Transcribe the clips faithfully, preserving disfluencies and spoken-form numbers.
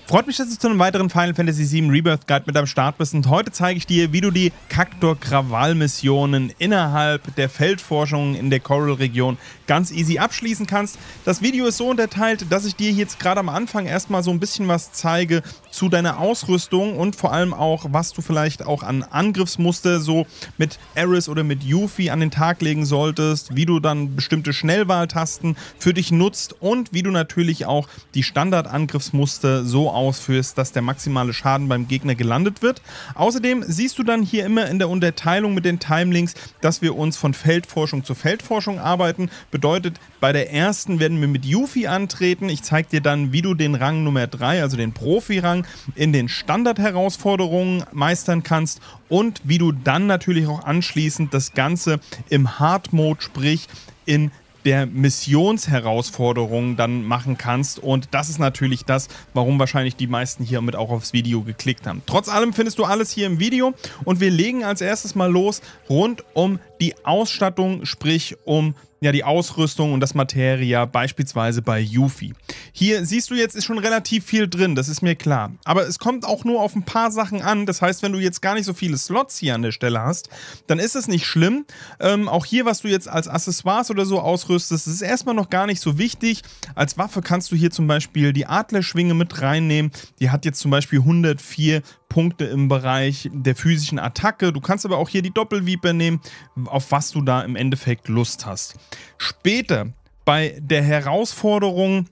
Freut mich, dass du zu einem weiteren Final Fantasy sieben Rebirth Guide mit am Start bist und heute zeige ich dir, wie du die Kaktor-Krawall-Missionen innerhalb der Feldforschung in der Coral-Region ganz easy abschließen kannst. Das Video ist so unterteilt, dass ich dir jetzt gerade am Anfang erstmal so ein bisschen was zeige zu deiner Ausrüstung und vor allem auch, was du vielleicht auch an Angriffsmuster so mit Aeris oder mit Yuffie an den Tag legen solltest, wie du dann bestimmte Schnellwahltasten für dich nutzt und wie du natürlich auch die Standardangriffsmuster so ausführst, dass der maximale Schaden beim Gegner gelandet wird. Außerdem siehst du dann hier immer in der Unterteilung mit den Timelinks, dass wir uns von Feldforschung zu Feldforschung arbeiten. Bedeutet, bei der ersten werden wir mit Yuffie antreten. Ich zeige dir dann, wie du den Rang Nummer drei, also den Profi-Rang, in den Standard-Herausforderungen meistern kannst und wie du dann natürlich auch anschließend das Ganze im Hard-Mode, sprich in der Missionsherausforderung dann machen kannst, und das ist natürlich das, warum wahrscheinlich die meisten hier mit auch aufs Video geklickt haben. Trotz allem findest du alles hier im Video und wir legen als erstes mal los rund um die Ausstattung, sprich um ja die Ausrüstung und das Materia, beispielsweise bei Yuffie. Hier siehst du jetzt, ist schon relativ viel drin, das ist mir klar. Aber es kommt auch nur auf ein paar Sachen an. Das heißt, wenn du jetzt gar nicht so viele Slots hier an der Stelle hast, dann ist es nicht schlimm. Ähm, auch hier, was du jetzt als Accessoires oder so ausrüstest, das ist erstmal noch gar nicht so wichtig. Als Waffe kannst du hier zum Beispiel die Adlerschwinge mit reinnehmen. Die hat jetzt zum Beispiel hundertvier Punkte im Bereich der physischen Attacke. Du kannst aber auch hier die Doppelviper nehmen, auf was du da im Endeffekt Lust hast. Später bei der Herausforderung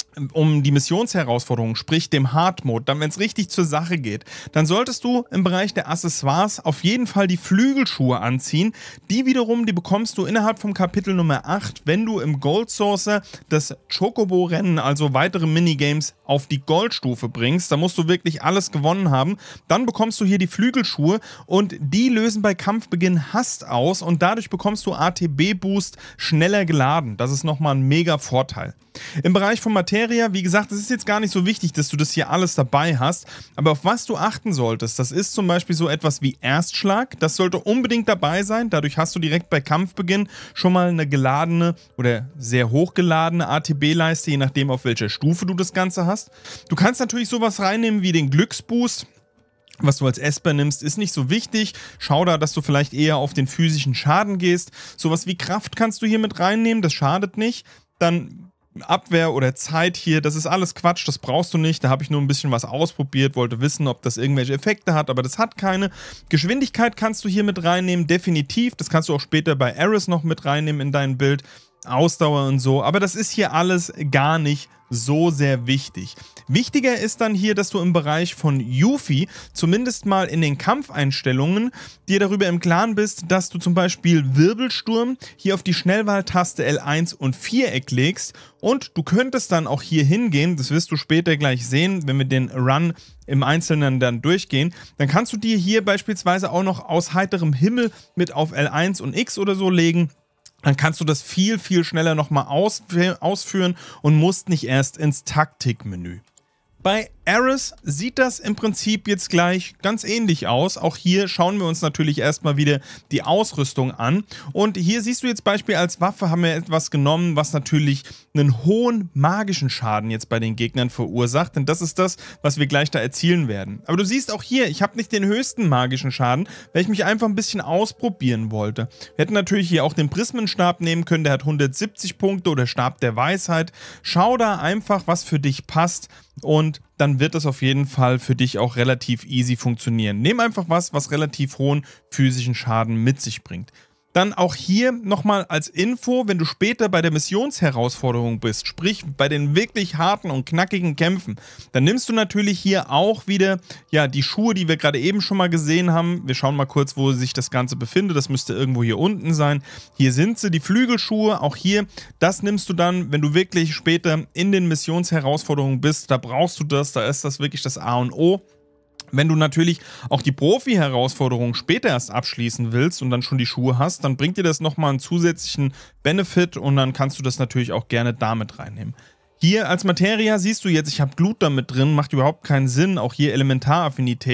um die Missionsherausforderung, sprich dem Hard Mode, dann wenn es richtig zur Sache geht, dann solltest du im Bereich der Accessoires auf jeden Fall die Flügelschuhe anziehen. Die wiederum, die bekommst du innerhalb vom Kapitel Nummer acht, wenn du im Gold Saucer das Chocobo-Rennen, also weitere Minigames, auf die Goldstufe bringst. Da musst du wirklich alles gewonnen haben. Dann bekommst du hier die Flügelschuhe und die lösen bei Kampfbeginn Hast aus und dadurch bekommst du A T B-Boost schneller geladen. Das ist nochmal ein mega Vorteil. Im Bereich von Materia, wie gesagt, es ist jetzt gar nicht so wichtig, dass du das hier alles dabei hast, aber auf was du achten solltest, das ist zum Beispiel so etwas wie Erstschlag, das sollte unbedingt dabei sein, dadurch hast du direkt bei Kampfbeginn schon mal eine geladene oder sehr hochgeladene A T B-Leiste, je nachdem auf welcher Stufe du das Ganze hast. Du kannst natürlich sowas reinnehmen wie den Glücksboost. Was du als Esper nimmst, ist nicht so wichtig. Schau da, dass du vielleicht eher auf den physischen Schaden gehst. Sowas wie Kraft kannst du hier mit reinnehmen, das schadet nicht. Dann Abwehr oder Zeit hier, das ist alles Quatsch, das brauchst du nicht. Da habe ich nur ein bisschen was ausprobiert, wollte wissen, ob das irgendwelche Effekte hat, aber das hat keine. Geschwindigkeit kannst du hier mit reinnehmen, definitiv. Das kannst du auch später bei Aeris noch mit reinnehmen in dein Bild. Ausdauer und so, aber das ist hier alles gar nicht so sehr wichtig. Wichtiger ist dann hier, dass du im Bereich von Yuffie zumindest mal in den Kampfeinstellungen dir darüber im Klaren bist, dass du zum Beispiel Wirbelsturm hier auf die Schnellwahltaste L eins und Viereck legst und du könntest dann auch hier hingehen, das wirst du später gleich sehen, wenn wir den Run im Einzelnen dann durchgehen, dann kannst du dir hier beispielsweise auch noch aus heiterem Himmel mit auf L eins und X oder so legen. Dann kannst du das viel, viel schneller nochmal ausführen und musst nicht erst ins Taktikmenü. Bei Aeris sieht das im Prinzip jetzt gleich ganz ähnlich aus. Auch hier schauen wir uns natürlich erstmal wieder die Ausrüstung an. Und hier siehst du jetzt Beispiel als Waffe haben wir etwas genommen, was natürlich einen hohen magischen Schaden jetzt bei den Gegnern verursacht. Denn das ist das, was wir gleich da erzielen werden. Aber du siehst auch hier, ich habe nicht den höchsten magischen Schaden, weil ich mich einfach ein bisschen ausprobieren wollte. Wir hätten natürlich hier auch den Prismenstab nehmen können, der hat hundertsiebzig Punkte, oder Stab der Weisheit. Schau da einfach, was für dich passt, und dann wird das auf jeden Fall für dich auch relativ easy funktionieren. Nimm einfach was, was relativ hohen physischen Schaden mit sich bringt. Dann auch hier nochmal als Info, wenn du später bei der Missionsherausforderung bist, sprich bei den wirklich harten und knackigen Kämpfen, dann nimmst du natürlich hier auch wieder ja, die Schuhe, die wir gerade eben schon mal gesehen haben. Wir schauen mal kurz, wo sich das Ganze befindet. Das müsste irgendwo hier unten sein. Hier sind sie, die Flügelschuhe. Auch hier, das nimmst du dann, wenn du wirklich später in den Missionsherausforderungen bist. Da brauchst du das, da ist das wirklich das A und O. Wenn du natürlich auch die Profi-Herausforderung später erst abschließen willst und dann schon die Schuhe hast, dann bringt dir das nochmal einen zusätzlichen Benefit und dann kannst du das natürlich auch gerne damit reinnehmen. Hier als Materia siehst du jetzt, ich habe Glut damit drin, macht überhaupt keinen Sinn, auch hier Elementaraffinität.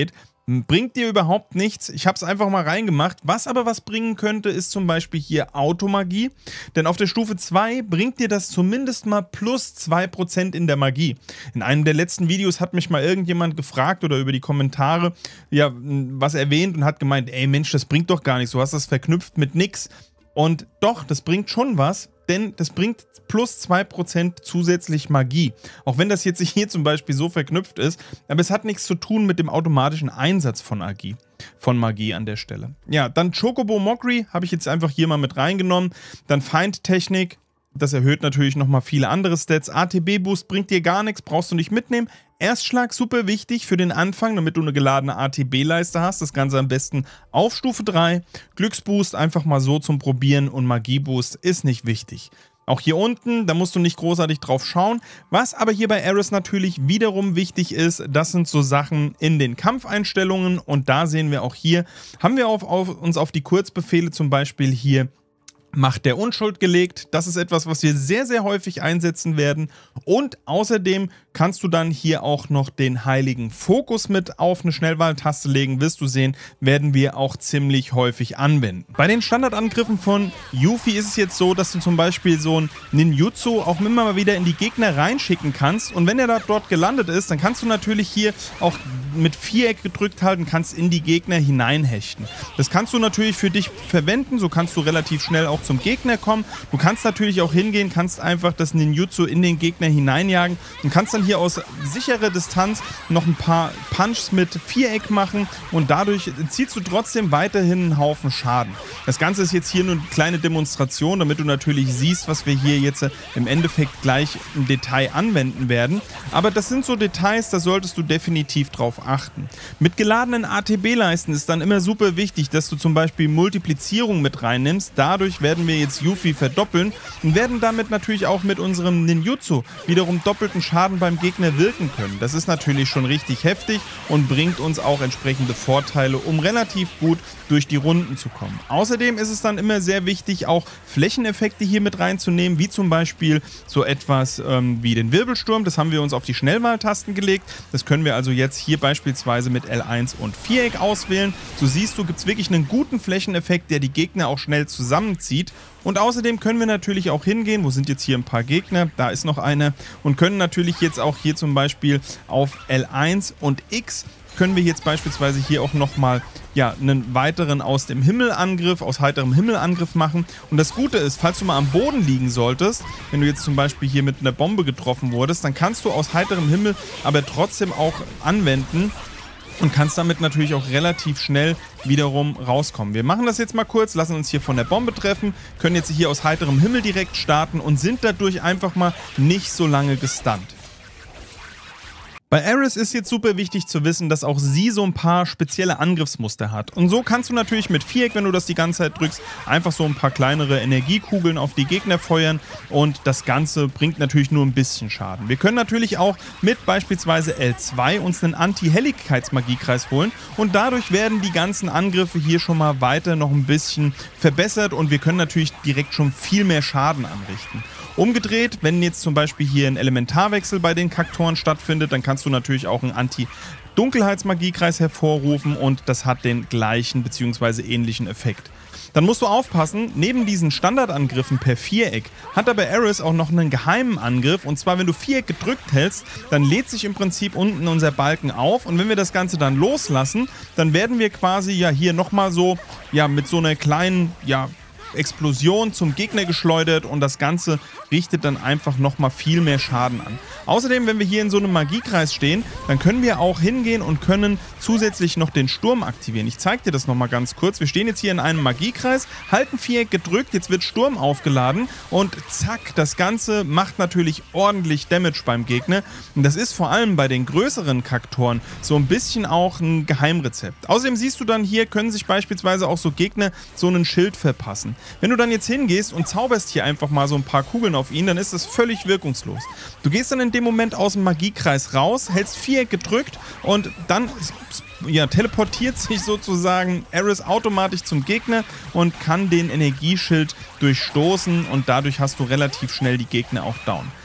Bringt dir überhaupt nichts. Ich habe es einfach mal reingemacht. Was aber was bringen könnte, ist zum Beispiel hier Automagie. Denn auf der Stufe zwei bringt dir das zumindest mal plus zwei Prozent in der Magie. In einem der letzten Videos hat mich mal irgendjemand gefragt oder über die Kommentare ja was erwähnt und hat gemeint, ey Mensch, das bringt doch gar nichts. Du hast das verknüpft mit nix. Und doch, das bringt schon was, denn das bringt plus zwei Prozent zusätzlich Magie. Auch wenn das jetzt hier zum Beispiel so verknüpft ist, aber es hat nichts zu tun mit dem automatischen Einsatz von Magie, von Magie an der Stelle. Ja, dann Chocobo Mockery habe ich jetzt einfach hier mal mit reingenommen. Dann Feindtechnik, das erhöht natürlich nochmal viele andere Stats. A T B-Boost bringt dir gar nichts, brauchst du nicht mitnehmen. Erstschlag super wichtig für den Anfang, damit du eine geladene A T B-Leiste hast. Das Ganze am besten auf Stufe drei. Glücksboost einfach mal so zum Probieren und Magieboost ist nicht wichtig. Auch hier unten, da musst du nicht großartig drauf schauen. Was aber hier bei Ares natürlich wiederum wichtig ist, das sind so Sachen in den Kampfeinstellungen. Und da sehen wir auch hier, haben wir auf, auf, uns auf die Kurzbefehle zum Beispiel hier Macht der Unschuld gelegt. Das ist etwas, was wir sehr, sehr häufig einsetzen werden. Und außerdem kannst du dann hier auch noch den heiligen Fokus mit auf eine Schnellwahltaste legen. Wirst du sehen, werden wir auch ziemlich häufig anwenden. Bei den Standardangriffen von Yuffie ist es jetzt so, dass du zum Beispiel so ein Ninjutsu auch immer mal wieder in die Gegner reinschicken kannst. Und wenn er da dort gelandet ist, dann kannst du natürlich hier auch mit Viereck gedrückt halten, kannst in die Gegner hineinhechten. Das kannst du natürlich für dich verwenden. So kannst du relativ schnell auch zum Gegner kommen. Du kannst natürlich auch hingehen, kannst einfach das Ninjutsu in den Gegner hineinjagen und kannst dann hier aus sicherer Distanz noch ein paar Punches mit Viereck machen und dadurch zielst du trotzdem weiterhin einen Haufen Schaden. Das Ganze ist jetzt hier nur eine kleine Demonstration, damit du natürlich siehst, was wir hier jetzt im Endeffekt gleich im Detail anwenden werden. Aber das sind so Details, da solltest du definitiv drauf achten. Mit geladenen A T B-Leisten ist dann immer super wichtig, dass du zum Beispiel Multiplizierung mit reinnimmst. Dadurch werden wir jetzt Yuffie verdoppeln und werden damit natürlich auch mit unserem Ninjutsu wiederum doppelten Schaden beim Gegner wirken können. Das ist natürlich schon richtig heftig und bringt uns auch entsprechende Vorteile, um relativ gut durch die Runden zu kommen. Außerdem ist es dann immer sehr wichtig, auch Flächeneffekte hier mit reinzunehmen, wie zum Beispiel so etwas ähm, wie den Wirbelsturm. Das haben wir uns auf die Schnellwahltasten gelegt. Das können wir also jetzt hier beispielsweise mit L eins und Viereck auswählen. So siehst du, gibt es wirklich einen guten Flächeneffekt, der die Gegner auch schnell zusammenzieht. Und außerdem können wir natürlich auch hingehen, wo sind jetzt hier ein paar Gegner, da ist noch einer, und können natürlich jetzt auch hier zum Beispiel auf L eins und X können wir jetzt beispielsweise hier auch nochmal ja, einen weiteren aus dem Himmelangriff, aus heiterem Himmelangriff machen. Und das Gute ist, falls du mal am Boden liegen solltest, wenn du jetzt zum Beispiel hier mit einer Bombe getroffen wurdest, dann kannst du aus heiterem Himmel aber trotzdem auch anwenden und kannst damit natürlich auch relativ schnell wiederum rauskommen. Wir machen das jetzt mal kurz, lassen uns hier von der Bombe treffen, können jetzt hier aus heiterem Himmel direkt starten und sind dadurch einfach mal nicht so lange gestunt. Bei Ares ist jetzt super wichtig zu wissen, dass auch sie so ein paar spezielle Angriffsmuster hat. Und so kannst du natürlich mit Viereck, wenn du das die ganze Zeit drückst, einfach so ein paar kleinere Energiekugeln auf die Gegner feuern und das Ganze bringt natürlich nur ein bisschen Schaden. Wir können natürlich auch mit beispielsweise L zwei uns einen Anti-Helligkeits-Magiekreis holen und dadurch werden die ganzen Angriffe hier schon mal weiter noch ein bisschen verbessert und wir können natürlich direkt schon viel mehr Schaden anrichten. Umgedreht, wenn jetzt zum Beispiel hier ein Elementarwechsel bei den Kaktoren stattfindet, dann kannst du natürlich auch einen Anti-Dunkelheitsmagiekreis hervorrufen und das hat den gleichen bzw. ähnlichen Effekt. Dann musst du aufpassen, neben diesen Standardangriffen per Viereck hat aber Ares auch noch einen geheimen Angriff und zwar wenn du Viereck gedrückt hältst, dann lädt sich im Prinzip unten unser Balken auf und wenn wir das Ganze dann loslassen, dann werden wir quasi ja hier nochmal so ja mit so einer kleinen ja Explosion zum Gegner geschleudert und das Ganze richtet dann einfach nochmal viel mehr Schaden an. Außerdem, wenn wir hier in so einem Magiekreis stehen, dann können wir auch hingehen und können zusätzlich noch den Sturm aktivieren. Ich zeige dir das nochmal ganz kurz. Wir stehen jetzt hier in einem Magiekreis, halten Viereck gedrückt, jetzt wird Sturm aufgeladen und zack, das Ganze macht natürlich ordentlich Damage beim Gegner. Und das ist vor allem bei den größeren Kaktoren so ein bisschen auch ein Geheimrezept. Außerdem siehst du dann hier, können sich beispielsweise auch so Gegner so einen Schild verpassen. Wenn du dann jetzt hingehst und zauberst hier einfach mal so ein paar Kugeln auf ihn, dann ist das völlig wirkungslos. Du gehst dann in dem Moment aus dem Magiekreis raus, hältst Viereck gedrückt und dann ja, teleportiert sich sozusagen Ares automatisch zum Gegner und kann den Energieschild durchstoßen und dadurch hast du relativ schnell die Gegner auch down.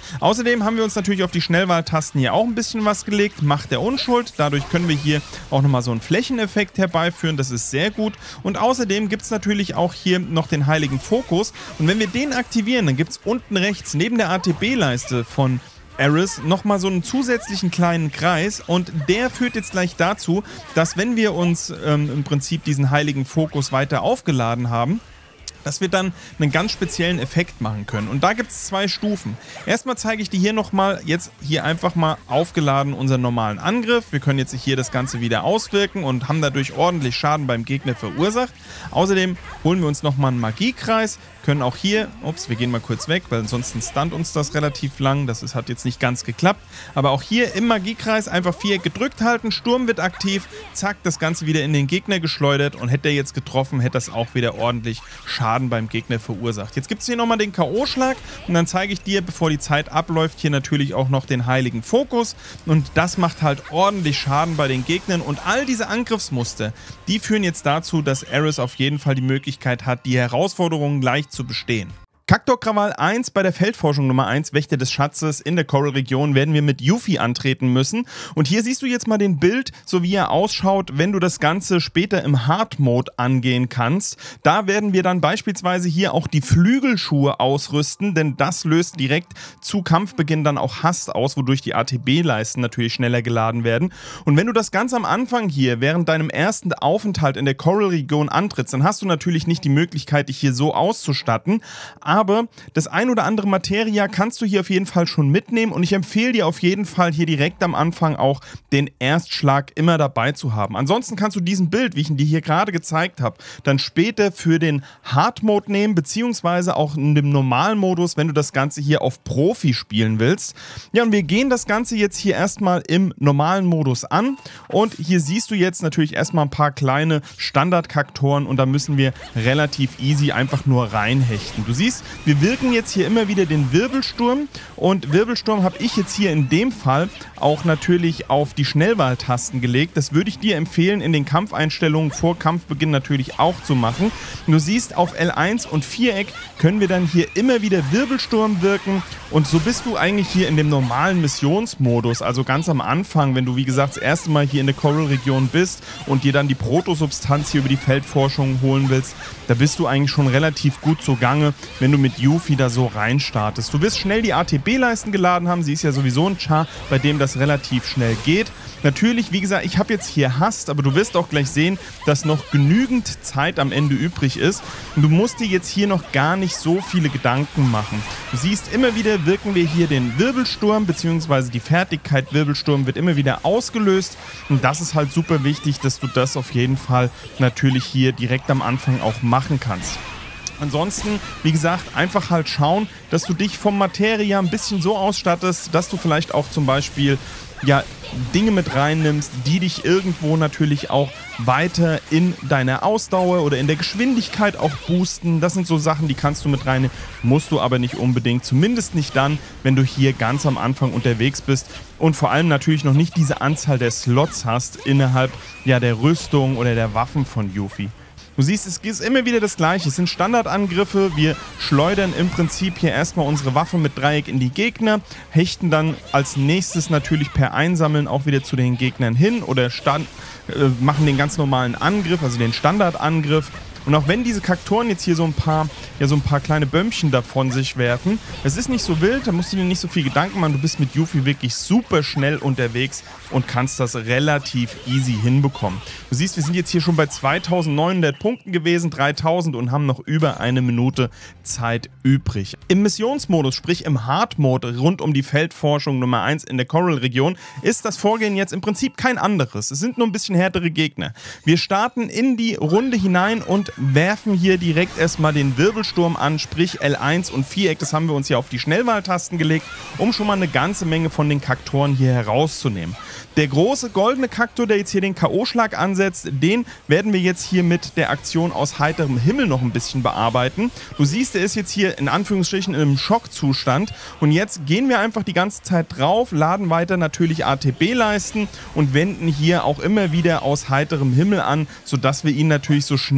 Außerdem haben wir uns natürlich auf die Schnellwahltasten hier auch ein bisschen was gelegt. Macht der Unschuld. Dadurch können wir hier auch nochmal so einen Flächeneffekt herbeiführen. Das ist sehr gut. Und außerdem gibt es natürlich auch hier noch den heiligen Fokus. Und wenn wir den aktivieren, dann gibt es unten rechts neben der A T B-Leiste von Aeris nochmal so einen zusätzlichen kleinen Kreis und der führt jetzt gleich dazu, dass wenn wir uns ähm, im Prinzip diesen heiligen Fokus weiter aufgeladen haben, dass wir dann einen ganz speziellen Effekt machen können. Und da gibt es zwei Stufen. Erstmal zeige ich dir hier nochmal, jetzt hier einfach mal aufgeladen unseren normalen Angriff. Wir können jetzt hier das Ganze wieder auswirken und haben dadurch ordentlich Schaden beim Gegner verursacht. Außerdem holen wir uns nochmal einen Magiekreis, können auch hier, ups, wir gehen mal kurz weg, weil ansonsten stunt uns das relativ lang. Das ist, hat jetzt nicht ganz geklappt. Aber auch hier im Magiekreis einfach Viereck gedrückt halten, Sturm wird aktiv, zack, das Ganze wieder in den Gegner geschleudert und hätte er jetzt getroffen, hätte das auch wieder ordentlich Schaden beim Gegner verursacht. Jetzt gibt es hier nochmal den K O-Schlag und dann zeige ich dir, bevor die Zeit abläuft, hier natürlich auch noch den heiligen Fokus und das macht halt ordentlich Schaden bei den Gegnern und all diese Angriffsmuster, die führen jetzt dazu, dass Aeris auf jeden Fall die Möglichkeit hat, die Herausforderungen leicht zu bestehen. Kaktor Krawall eins bei der Feldforschung Nummer eins, Wächter des Schatzes in der Coral-Region, werden wir mit Yuffie antreten müssen. Und hier siehst du jetzt mal den Bild, so wie er ausschaut, wenn du das Ganze später im Hard-Mode angehen kannst. Da werden wir dann beispielsweise hier auch die Flügelschuhe ausrüsten, denn das löst direkt zu Kampfbeginn dann auch Hast aus, wodurch die A T B-Leisten natürlich schneller geladen werden. Und wenn du das ganz am Anfang hier während deinem ersten Aufenthalt in der Coral-Region antrittst, dann hast du natürlich nicht die Möglichkeit, dich hier so auszustatten. Aber das ein oder andere Materia kannst du hier auf jeden Fall schon mitnehmen und ich empfehle dir auf jeden Fall hier direkt am Anfang auch den Erstschlag immer dabei zu haben. Ansonsten kannst du diesen Bild, wie ich ihn dir hier gerade gezeigt habe, dann später für den Hard Mode nehmen, beziehungsweise auch in dem normalen Modus, wenn du das Ganze hier auf Profi spielen willst. Ja, und wir gehen das Ganze jetzt hier erstmal im normalen Modus an und hier siehst du jetzt natürlich erstmal ein paar kleine Standardkaktoren und da müssen wir relativ easy einfach nur reinhechten. Du siehst, wir wirken jetzt hier immer wieder den Wirbelsturm und Wirbelsturm habe ich jetzt hier in dem Fall auch natürlich auf die Schnellwahltasten gelegt. Das würde ich dir empfehlen, in den Kampfeinstellungen vor Kampfbeginn natürlich auch zu machen. Du siehst, auf L eins und Viereck können wir dann hier immer wieder Wirbelsturm wirken und so bist du eigentlich hier in dem normalen Missionsmodus, also ganz am Anfang, wenn du wie gesagt das erste Mal hier in der Coral-Region bist und dir dann die Protosubstanz hier über die Feldforschung holen willst, da bist du eigentlich schon relativ gut zugange, wenn du mit Yuffie da so reinstartest. Du wirst schnell die A T B-Leisten geladen haben, sie ist ja sowieso ein Char, bei dem das relativ schnell geht. Natürlich, wie gesagt, ich habe jetzt hier Hast, aber du wirst auch gleich sehen, dass noch genügend Zeit am Ende übrig ist. Und du musst dir jetzt hier noch gar nicht so viele Gedanken machen. Du siehst, immer wieder wirken wir hier den Wirbelsturm, beziehungsweise die Fertigkeit Wirbelsturm wird immer wieder ausgelöst. Und das ist halt super wichtig, dass du das auf jeden Fall natürlich hier direkt am Anfang auch machen kannst. Ansonsten, wie gesagt, einfach halt schauen, dass du dich vom Materia ein bisschen so ausstattest, dass du vielleicht auch zum Beispiel ja, Dinge mit reinnimmst, die dich irgendwo natürlich auch weiter in deiner Ausdauer oder in der Geschwindigkeit auch boosten. Das sind so Sachen, die kannst du mit reinnehmen, musst du aber nicht unbedingt. Zumindest nicht dann, wenn du hier ganz am Anfang unterwegs bist und vor allem natürlich noch nicht diese Anzahl der Slots hast innerhalb ja, der Rüstung oder der Waffen von Yuffie. Du siehst, es ist immer wieder das Gleiche. Es sind Standardangriffe. Wir schleudern im Prinzip hier erstmal unsere Waffe mit Dreieck in die Gegner, hechten dann als nächstes natürlich per Einsammeln auch wieder zu den Gegnern hin oder stand, äh, machen den ganz normalen Angriff, also den Standardangriff. Und auch wenn diese Kaktoren jetzt hier so ein paar, ja, so ein paar kleine Bömmchen davon sich werfen, es ist nicht so wild, da musst du dir nicht so viel Gedanken machen. Du bist mit Yuffie wirklich super schnell unterwegs und kannst das relativ easy hinbekommen. Du siehst, wir sind jetzt hier schon bei zweitausendneunhundert Punkten gewesen, dreitausend und haben noch über eine Minute Zeit übrig. Im Missionsmodus, sprich im Hard-Mode rund um die Feldforschung Nummer eins in der Coral-Region, ist das Vorgehen jetzt im Prinzip kein anderes. Es sind nur ein bisschen härtere Gegner. Wir starten in die Runde hinein und werfen hier direkt erstmal den Wirbelsturm an, sprich L eins und Viereck. Das haben wir uns hier auf die Schnellwahltasten gelegt, um schon mal eine ganze Menge von den Kaktoren hier herauszunehmen. Der große goldene Kaktor, der jetzt hier den K O-Schlag ansetzt, den werden wir jetzt hier mit der Aktion aus heiterem Himmel noch ein bisschen bearbeiten. Du siehst, er ist jetzt hier in Anführungsstrichen in einem Schockzustand und jetzt gehen wir einfach die ganze Zeit drauf, laden weiter natürlich A T B-Leisten und wenden hier auch immer wieder aus heiterem Himmel an, sodass wir ihn natürlich so schnell wie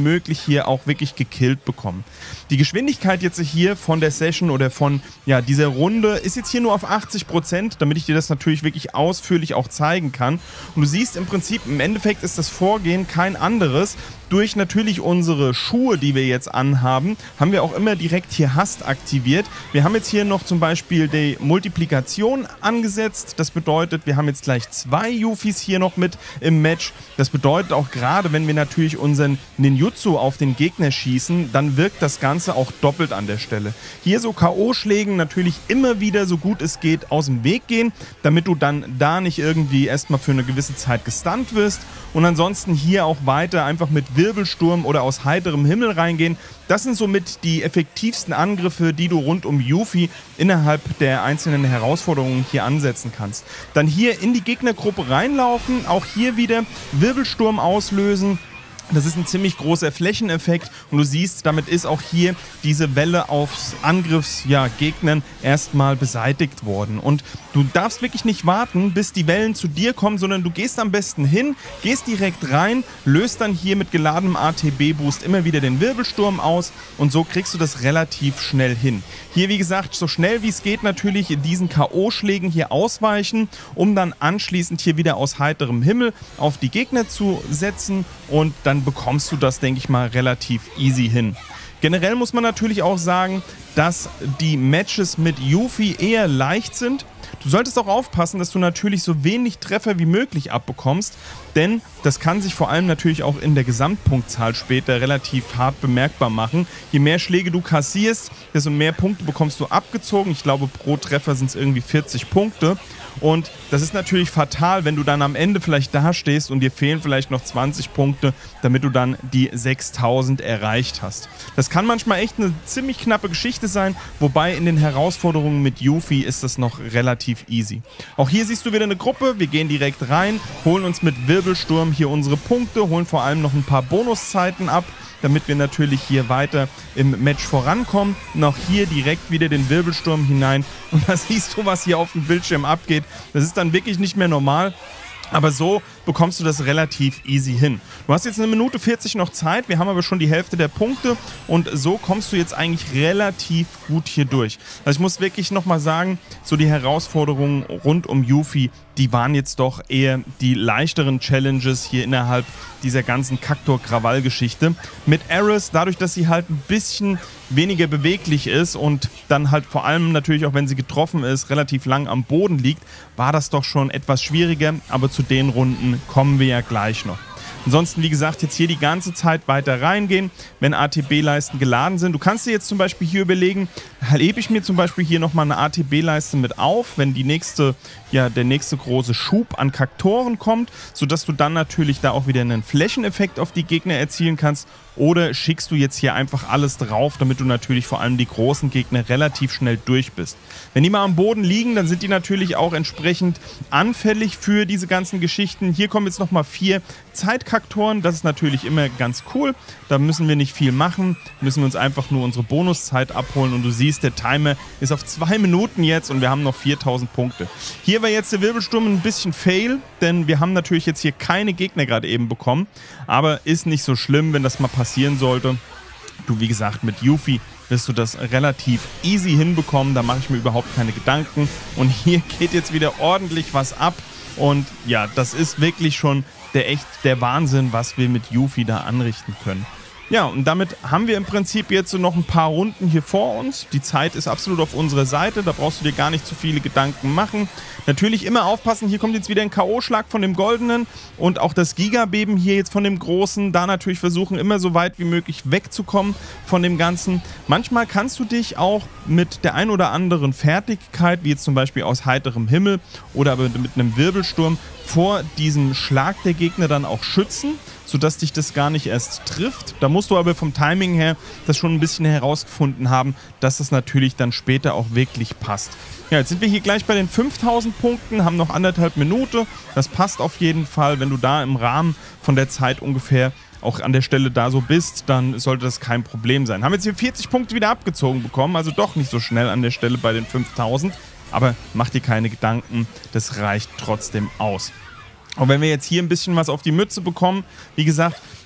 möglich hier auch wirklich gekillt bekommen. Die Geschwindigkeit jetzt hier von der Session oder von ja, dieser Runde ist jetzt hier nur auf achtzig Prozent, damit ich dir das natürlich wirklich ausführlich auch zeigen kann. Und du siehst im Prinzip, im Endeffekt ist das Vorgehen kein anderes. Durch natürlich unsere Schuhe, die wir jetzt anhaben, haben wir auch immer direkt hier Hast aktiviert. Wir haben jetzt hier noch zum Beispiel die Multiplikation angesetzt. Das bedeutet, wir haben jetzt gleich zwei Yufis hier noch mit im Match. Das bedeutet auch gerade, wenn wir natürlich unseren Ninjutsu auf den Gegner schießen, dann wirkt das Ganze auch doppelt an der Stelle. Hier so K O-Schlägen natürlich immer wieder so gut es geht aus dem Weg gehen, damit du dann da nicht irgendwie erstmal für eine gewisse Zeit gestunt wirst. Und ansonsten hier auch weiter einfach mit Wirbelsturm oder aus heiterem Himmel reingehen. Das sind somit die effektivsten Angriffe, die du rund um Yuffie innerhalb der einzelnen Herausforderungen hier ansetzen kannst. Dann hier in die Gegnergruppe reinlaufen, auch hier wieder Wirbelsturm auslösen. Das ist ein ziemlich großer Flächeneffekt und du siehst, damit ist auch hier diese Welle aufs Angriffsgegnern ja, erstmal beseitigt worden. Und du darfst wirklich nicht warten, bis die Wellen zu dir kommen, sondern du gehst am besten hin, gehst direkt rein, löst dann hier mit geladenem A T B-Boost immer wieder den Wirbelsturm aus und so kriegst du das relativ schnell hin. Hier, wie gesagt, so schnell wie es geht natürlich in diesen K O-Schlägen hier ausweichen, um dann anschließend hier wieder aus heiterem Himmel auf die Gegner zu setzen und dann bekommst du das, denke ich mal, relativ easy hin. Generell muss man natürlich auch sagen, dass die Matches mit Yuffie eher leicht sind. Du solltest auch aufpassen, dass du natürlich so wenig Treffer wie möglich abbekommst, denn das kann sich vor allem natürlich auch in der Gesamtpunktzahl später relativ hart bemerkbar machen. Je mehr Schläge du kassierst, desto mehr Punkte bekommst du abgezogen. Ich glaube, pro Treffer sind es irgendwie vierzig Punkte. Und das ist natürlich fatal, wenn du dann am Ende vielleicht dastehst und dir fehlen vielleicht noch zwanzig Punkte, damit du dann die sechstausend erreicht hast. Das kann manchmal echt eine ziemlich knappe Geschichte sein, wobei in den Herausforderungen mit Yuffie ist das noch relativ easy. Auch hier siehst du wieder eine Gruppe, wir gehen direkt rein, holen uns mit Wirbelsturm hier unsere Punkte, holen vor allem noch ein paar Bonuszeiten ab, damit wir natürlich hier weiter im Match vorankommen. Und auch hier direkt wieder den Wirbelsturm hinein. Und da siehst du, was hier auf dem Bildschirm abgeht. Das ist dann wirklich nicht mehr normal. Aber so bekommst du das relativ easy hin. Du hast jetzt eine Minute vierzig noch Zeit, wir haben aber schon die Hälfte der Punkte und so kommst du jetzt eigentlich relativ gut hier durch. Also ich muss wirklich nochmal sagen, so die Herausforderungen rund um Yuffie, die waren jetzt doch eher die leichteren Challenges hier innerhalb dieser ganzen Kaktor-Krawall-Geschichte. Mit Aeris, dadurch, dass sie halt ein bisschen weniger beweglich ist und dann halt vor allem natürlich auch, wenn sie getroffen ist, relativ lang am Boden liegt, war das doch schon etwas schwieriger, aber zu den Runden kommen wir ja gleich noch. Ansonsten, wie gesagt, jetzt hier die ganze Zeit weiter reingehen, wenn A T B-Leisten geladen sind. Du kannst dir jetzt zum Beispiel hier überlegen, hebe ich mir zum Beispiel hier nochmal eine A T B-Leiste mit auf, wenn die nächste, ja, der nächste große Schub an Kaktoren kommt, sodass du dann natürlich da auch wieder einen Flächeneffekt auf die Gegner erzielen kannst. Oder schickst du jetzt hier einfach alles drauf, damit du natürlich vor allem die großen Gegner relativ schnell durch bist. Wenn die mal am Boden liegen, dann sind die natürlich auch entsprechend anfällig für diese ganzen Geschichten. Hier kommen jetzt nochmal vier Zeitkaktoren. Das ist natürlich immer ganz cool. Da müssen wir nicht viel machen. Müssen wir uns einfach nur unsere Bonuszeit abholen. Und du siehst, der Timer ist auf zwei Minuten jetzt und wir haben noch viertausend Punkte. Hier war jetzt der Wirbelsturm ein bisschen fail, denn wir haben natürlich jetzt hier keine Gegner gerade eben bekommen. Aber ist nicht so schlimm, wenn das mal passieren sollte. Du, wie gesagt, mit Yuffie wirst du das relativ easy hinbekommen. Da mache ich mir überhaupt keine Gedanken. Und hier geht jetzt wieder ordentlich was ab. Und ja, das ist wirklich schon der echt der Wahnsinn, was wir mit Yuffie da anrichten können. Ja, und damit haben wir im Prinzip jetzt so noch ein paar Runden hier vor uns. Die Zeit ist absolut auf unserer Seite, da brauchst du dir gar nicht zu viele Gedanken machen. Natürlich immer aufpassen, hier kommt jetzt wieder ein K O-Schlag von dem Goldenen und auch das Gigabeben hier jetzt von dem Großen. Da natürlich versuchen, immer so weit wie möglich wegzukommen von dem Ganzen. Manchmal kannst du dich auch mit der ein oder anderen Fertigkeit, wie jetzt zum Beispiel aus heiterem Himmel oder aber mit einem Wirbelsturm, vor diesem Schlag der Gegner dann auch schützen, sodass dich das gar nicht erst trifft. Da musst du aber vom Timing her das schon ein bisschen herausgefunden haben, dass das natürlich dann später auch wirklich passt. Ja, jetzt sind wir hier gleich bei den fünftausend Punkten, haben noch anderthalb Minuten. Das passt auf jeden Fall. Wenn du da im Rahmen von der Zeit ungefähr auch an der Stelle da so bist, dann sollte das kein Problem sein. Haben jetzt hier vierzig Punkte wieder abgezogen bekommen, also doch nicht so schnell an der Stelle bei den fünftausend. Aber mach dir keine Gedanken, das reicht trotzdem aus. Und wenn wir jetzt hier ein bisschen was auf die Mütze bekommen, wie gesagt,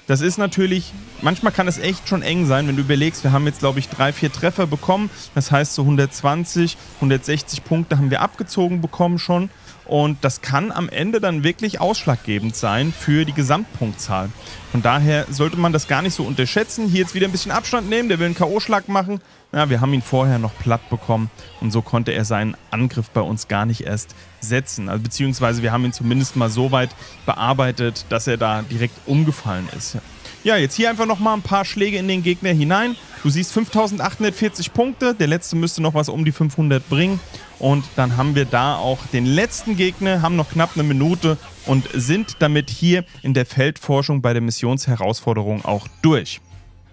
Das ist natürlich, manchmal kann es echt schon eng sein, wenn du überlegst, wir haben jetzt glaube ich drei, vier Treffer bekommen, das heißt so hundertzwanzig, hundertsechzig Punkte haben wir abgezogen bekommen schon. Und das kann am Ende dann wirklich ausschlaggebend sein für die Gesamtpunktzahl. Von daher sollte man das gar nicht so unterschätzen. Hier jetzt wieder ein bisschen Abstand nehmen, der will einen K O-Schlag machen. Ja, wir haben ihn vorher noch platt bekommen und so konnte er seinen Angriff bei uns gar nicht erst setzen. Also beziehungsweise wir haben ihn zumindest mal so weit bearbeitet, dass er da direkt umgefallen ist. Ja, jetzt hier einfach nochmal ein paar Schläge in den Gegner hinein. Du siehst fünftausendachthundertvierzig Punkte, der letzte müsste noch was um die fünfhundert bringen. Und dann haben wir da auch den letzten Gegner, haben noch knapp eine Minute und sind damit hier in der Feldforschung bei der Missionsherausforderung auch durch.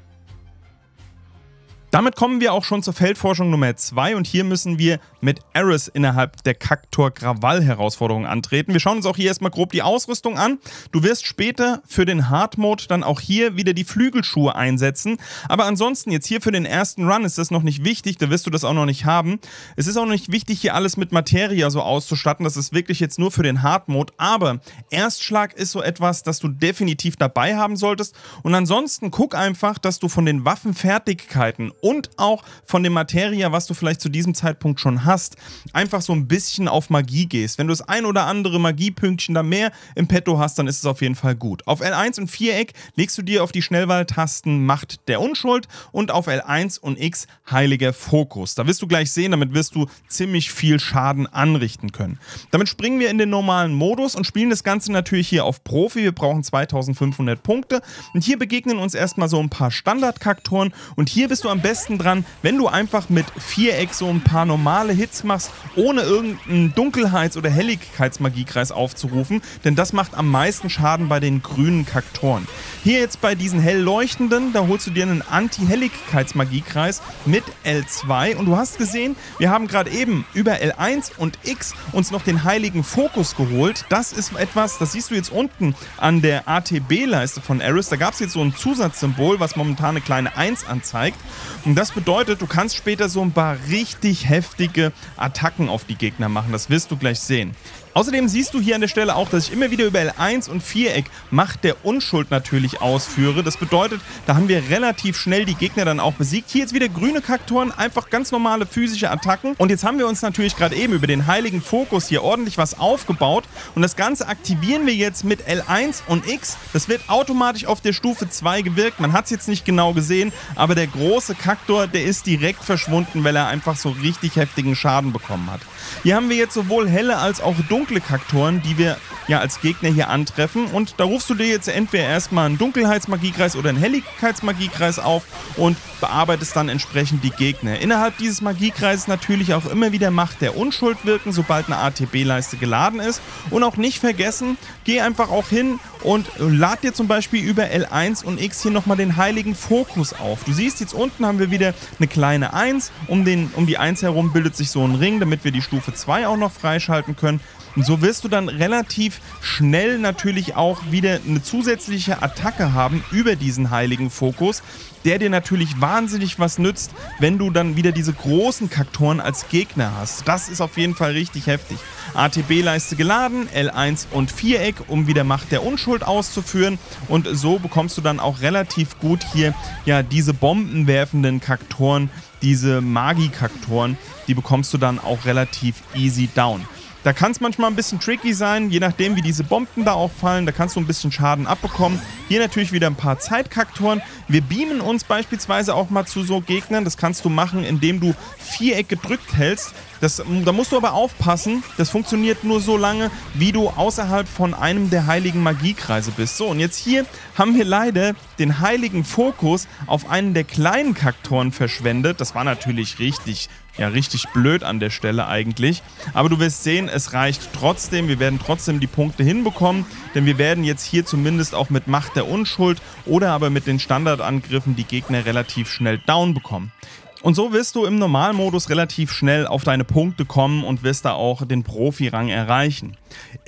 Damit kommen wir auch schon zur Feldforschung Nummer zwei und hier müssen wir mit Aeris innerhalb der Kaktor-Krawall-Herausforderung antreten. Wir schauen uns auch hier erstmal grob die Ausrüstung an. Du wirst später für den Hard-Mode dann auch hier wieder die Flügelschuhe einsetzen. Aber ansonsten jetzt hier für den ersten Run ist das noch nicht wichtig, da wirst du das auch noch nicht haben. Es ist auch noch nicht wichtig, hier alles mit Materia so auszustatten. Das ist wirklich jetzt nur für den Hard-Mode. Aber Erstschlag ist so etwas, das du definitiv dabei haben solltest. Und ansonsten guck einfach, dass du von den Waffenfertigkeiten und auch von dem Materia, was du vielleicht zu diesem Zeitpunkt schon hast, einfach so ein bisschen auf Magie gehst. Wenn du das ein oder andere Magiepünktchen da mehr im Petto hast, dann ist es auf jeden Fall gut. Auf L eins und Viereck legst du dir auf die Schnellwahltasten Macht der Unschuld und auf L eins und X Heiliger Fokus. Da wirst du gleich sehen, damit wirst du ziemlich viel Schaden anrichten können. Damit springen wir in den normalen Modus und spielen das Ganze natürlich hier auf Profi. Wir brauchen zweitausendfünfhundert Punkte und hier begegnen uns erstmal so ein paar Standardkaktoren und hier bist du am besten dran, wenn du einfach mit Viereck so ein paar normale Hits machst, ohne irgendeinen Dunkelheits- oder Helligkeitsmagiekreis aufzurufen, denn das macht am meisten Schaden bei den grünen Kaktoren. Hier jetzt bei diesen hell leuchtenden, da holst du dir einen Anti-Helligkeitsmagiekreis mit L zwei und du hast gesehen, wir haben gerade eben über L eins und X uns noch den Heiligen Fokus geholt. Das ist etwas, das siehst du jetzt unten an der A T B-Leiste von Aeris, da gab es jetzt so ein Zusatzsymbol, was momentan eine kleine eins anzeigt. Und das bedeutet, du kannst später so ein paar richtig heftige Attacken auf die Gegner machen. Das wirst du gleich sehen. Außerdem siehst du hier an der Stelle auch, dass ich immer wieder über L eins und Viereck Macht der Unschuld natürlich ausführe. Das bedeutet, da haben wir relativ schnell die Gegner dann auch besiegt. Hier jetzt wieder grüne Kaktoren, einfach ganz normale physische Attacken. Und jetzt haben wir uns natürlich gerade eben über den Heiligen Fokus hier ordentlich was aufgebaut. Und das Ganze aktivieren wir jetzt mit L eins und X. Das wird automatisch auf der Stufe zwei gewirkt. Man hat es jetzt nicht genau gesehen, aber der große Kaktor, der ist direkt verschwunden, weil er einfach so richtig heftigen Schaden bekommen hat. Hier haben wir jetzt sowohl helle als auch dunkle Kaktoren, die wir ja als Gegner hier antreffen. Und da rufst du dir jetzt entweder erstmal einen Dunkelheitsmagiekreis oder einen Helligkeitsmagiekreis auf und bearbeitest dann entsprechend die Gegner. Innerhalb dieses Magiekreises natürlich auch immer wieder Macht der Unschuld wirken, sobald eine A T B-Leiste geladen ist. Und auch nicht vergessen, geh einfach auch hin und lad dir zum Beispiel über L eins und X hier nochmal den Heiligen Fokus auf. Du siehst, jetzt unten haben wir wieder eine kleine eins. Um, den, um die eins herum bildet sich so ein Ring, damit wir die Stufe zwei auch noch freischalten können. Und so wirst du dann relativ schnell natürlich auch wieder eine zusätzliche Attacke haben über diesen Heiligen Fokus, der dir natürlich wahnsinnig was nützt, wenn du dann wieder diese großen Kaktoren als Gegner hast. Das ist auf jeden Fall richtig heftig. A T B-Leiste geladen, L eins und Viereck, um wieder Macht der Unschuld auszuführen. Und so bekommst du dann auch relativ gut hier ja diese bombenwerfenden Kaktoren, diese Magikaktoren, die bekommst du dann auch relativ easy down. Da kann es manchmal ein bisschen tricky sein, je nachdem wie diese Bomben da auch fallen, da kannst du ein bisschen Schaden abbekommen. Hier natürlich wieder ein paar Zeitkaktoren. Wir beamen uns beispielsweise auch mal zu so Gegnern, das kannst du machen, indem du Viereck gedrückt hältst. Das, da musst du aber aufpassen, das funktioniert nur so lange, wie du außerhalb von einem der heiligen Magiekreise bist. So, und jetzt hier haben wir leider den Heiligen Fokus auf einen der kleinen Kaktoren verschwendet. Das war natürlich richtig, ja, richtig blöd an der Stelle eigentlich. Aber du wirst sehen, es reicht trotzdem. Wir werden trotzdem die Punkte hinbekommen, denn wir werden jetzt hier zumindest auch mit Macht der Unschuld oder aber mit den Standardangriffen die Gegner relativ schnell down bekommen. Und so wirst du im Normalmodus relativ schnell auf deine Punkte kommen und wirst da auch den Profi-Rang erreichen. In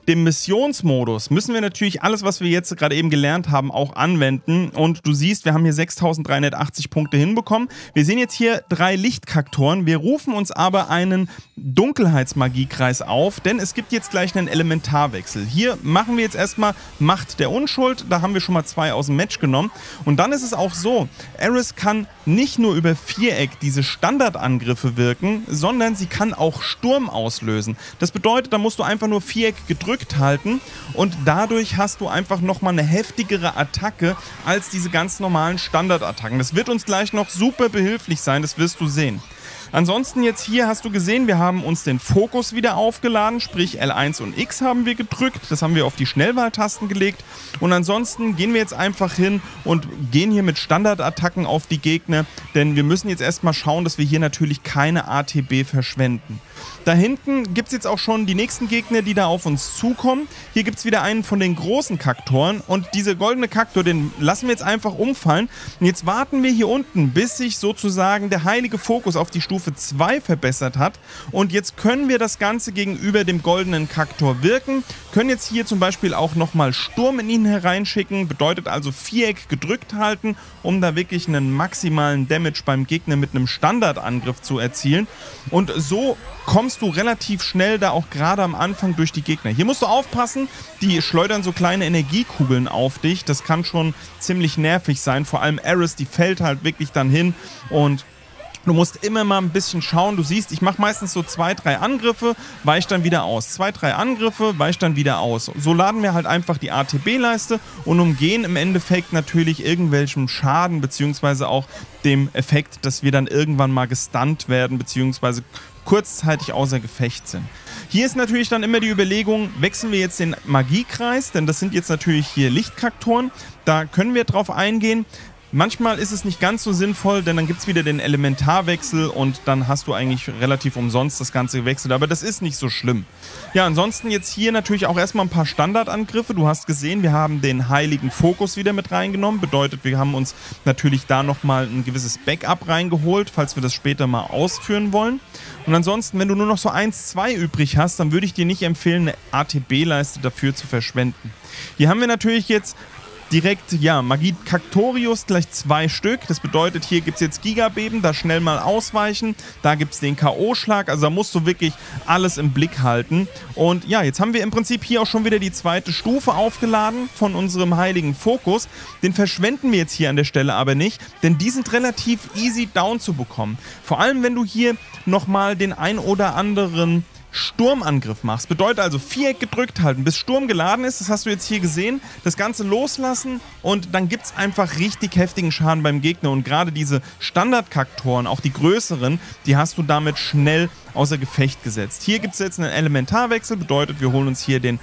dem Missionsmodus müssen wir natürlich alles, was wir jetzt gerade eben gelernt haben, auch anwenden. Und du siehst, wir haben hier sechstausenddreihundertachtzig Punkte hinbekommen. Wir sehen jetzt hier drei Lichtkaktoren. Wir rufen uns aber einen Dunkelheitsmagiekreis auf, denn es gibt jetzt gleich einen Elementarwechsel. Hier machen wir jetzt erstmal Macht der Unschuld. Da haben wir schon mal zwei aus dem Match genommen. Und dann ist es auch so, Aeris kann nicht nur über Viereck diese Standardangriffe wirken, sondern sie kann auch Sturm auslösen. Das bedeutet, da musst du einfach nur Viereck gedrückt halten und dadurch hast du einfach nochmal eine heftigere Attacke als diese ganz normalen Standardattacken. Das wird uns gleich noch super behilflich sein, das wirst du sehen. Ansonsten jetzt hier hast du gesehen, wir haben uns den Fokus wieder aufgeladen, sprich L eins und X haben wir gedrückt, das haben wir auf die Schnellwahltasten gelegt und ansonsten gehen wir jetzt einfach hin und gehen hier mit Standardattacken auf die Gegner, denn wir müssen jetzt erstmal schauen, dass wir hier natürlich keine A T B verschwenden. Da hinten gibt es jetzt auch schon die nächsten Gegner, die da auf uns zukommen. Hier gibt es wieder einen von den großen Kaktoren und dieser goldene Kaktor, den lassen wir jetzt einfach umfallen. Und jetzt warten wir hier unten, bis sich sozusagen der heilige Fokus auf die Stufe zwei verbessert hat. Und jetzt können wir das Ganze gegenüber dem goldenen Kaktor wirken. Können jetzt hier zum Beispiel auch nochmal Sturm in ihn hereinschicken. Bedeutet also Viereck gedrückt halten, um da wirklich einen maximalen Damage beim Gegner mit einem Standardangriff zu erzielen. Und so kommst du relativ schnell da auch gerade am Anfang durch die Gegner. Hier musst du aufpassen, die schleudern so kleine Energiekugeln auf dich. Das kann schon ziemlich nervig sein. Vor allem Aeris, die fällt halt wirklich dann hin und du musst immer mal ein bisschen schauen. Du siehst, ich mache meistens so zwei, drei Angriffe, weiche dann wieder aus. Zwei, drei Angriffe, weiche dann wieder aus. So laden wir halt einfach die A T B-Leiste und umgehen im Endeffekt natürlich irgendwelchem Schaden, beziehungsweise auch dem Effekt, dass wir dann irgendwann mal gestunt werden, beziehungsweise kurzzeitig außer Gefecht sind. Hier ist natürlich dann immer die Überlegung, wechseln wir jetzt den Magiekreis, denn das sind jetzt natürlich hier Lichtkaktoren. Da können wir drauf eingehen. Manchmal ist es nicht ganz so sinnvoll, denn dann gibt es wieder den Elementarwechsel und dann hast du eigentlich relativ umsonst das Ganze gewechselt, aber das ist nicht so schlimm. Ja, ansonsten jetzt hier natürlich auch erstmal ein paar Standardangriffe. Du hast gesehen, wir haben den heiligen Fokus wieder mit reingenommen, bedeutet, wir haben uns natürlich da nochmal ein gewisses Backup reingeholt, falls wir das später mal ausführen wollen. Und ansonsten, wenn du nur noch so eins, zwei übrig hast, dann würde ich dir nicht empfehlen, eine A T B-Leiste dafür zu verschwenden. Hier haben wir natürlich jetzt direkt, ja, Magie Kaktorius gleich zwei Stück. Das bedeutet, hier gibt es jetzt Gigabeben, da schnell mal ausweichen. Da gibt es den K O-Schlag, also da musst du wirklich alles im Blick halten. Und ja, jetzt haben wir im Prinzip hier auch schon wieder die zweite Stufe aufgeladen von unserem heiligen Fokus. Den verschwenden wir jetzt hier an der Stelle aber nicht, denn die sind relativ easy down zu bekommen. Vor allem, wenn du hier nochmal den ein oder anderen Sturmangriff machst. Bedeutet also Viereck gedrückt halten, bis Sturm geladen ist. Das hast du jetzt hier gesehen. Das Ganze loslassen und dann gibt es einfach richtig heftigen Schaden beim Gegner. Und gerade diese Standardkaktoren, auch die größeren, die hast du damit schnell außer Gefecht gesetzt. Hier gibt es jetzt einen Elementarwechsel. Bedeutet, wir holen uns hier den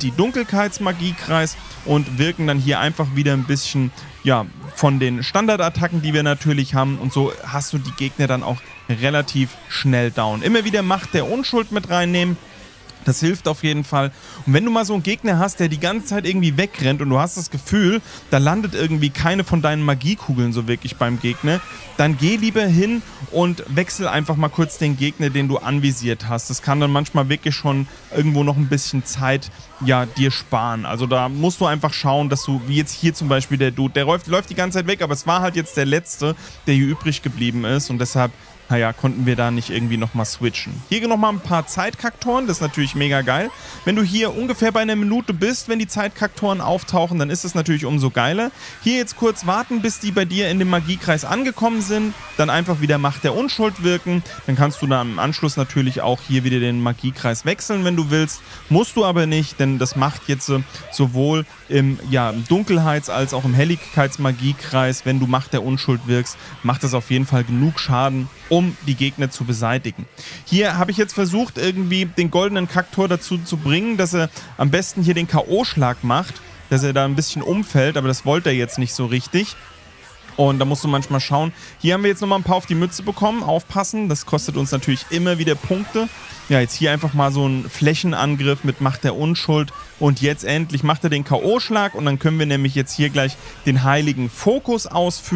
Anti-Dunkelheitsmagiekreis und wirken dann hier einfach wieder ein bisschen, ja, von den Standardattacken, die wir natürlich haben. Und so hast du die Gegner dann auch relativ schnell down. Immer wieder Macht der Unschuld mit reinnehmen. Das hilft auf jeden Fall. Und wenn du mal so einen Gegner hast, der die ganze Zeit irgendwie wegrennt und du hast das Gefühl, da landet irgendwie keine von deinen Magiekugeln so wirklich beim Gegner, dann geh lieber hin und wechsel einfach mal kurz den Gegner, den du anvisiert hast. Das kann dann manchmal wirklich schon irgendwo noch ein bisschen Zeit, ja, dir sparen. Also da musst du einfach schauen, dass du, wie jetzt hier zum Beispiel der Dude, der läuft, läuft die ganze Zeit weg, aber es war halt jetzt der letzte, der hier übrig geblieben ist und deshalb, naja, konnten wir da nicht irgendwie nochmal switchen. Hier nochmal ein paar Zeitkaktoren, das ist natürlich mega geil. Wenn du hier ungefähr bei einer Minute bist, wenn die Zeitkaktoren auftauchen, dann ist es natürlich umso geiler. Hier jetzt kurz warten, bis die bei dir in dem Magiekreis angekommen sind, dann einfach wieder Macht der Unschuld wirken. Dann kannst du dann im Anschluss natürlich auch hier wieder den Magiekreis wechseln, wenn du willst. Musst du aber nicht, denn das macht jetzt sowohl im, ja, im Dunkelheits- als auch im Helligkeitsmagiekreis, wenn du Macht der Unschuld wirkst, macht das auf jeden Fall genug Schaden, um die Gegner zu beseitigen. Hier habe ich jetzt versucht, irgendwie den goldenen Kaktor dazu zu bringen, dass er am besten hier den K O-Schlag macht, dass er da ein bisschen umfällt, aber das wollte er jetzt nicht so richtig. Und da musst du manchmal schauen. Hier haben wir jetzt nochmal ein paar auf die Mütze bekommen. Aufpassen, das kostet uns natürlich immer wieder Punkte. Ja, jetzt hier einfach mal so ein Flächenangriff mit Macht der Unschuld. Und jetzt endlich macht er den K O-Schlag und dann können wir nämlich jetzt hier gleich den heiligen Fokus ausführen.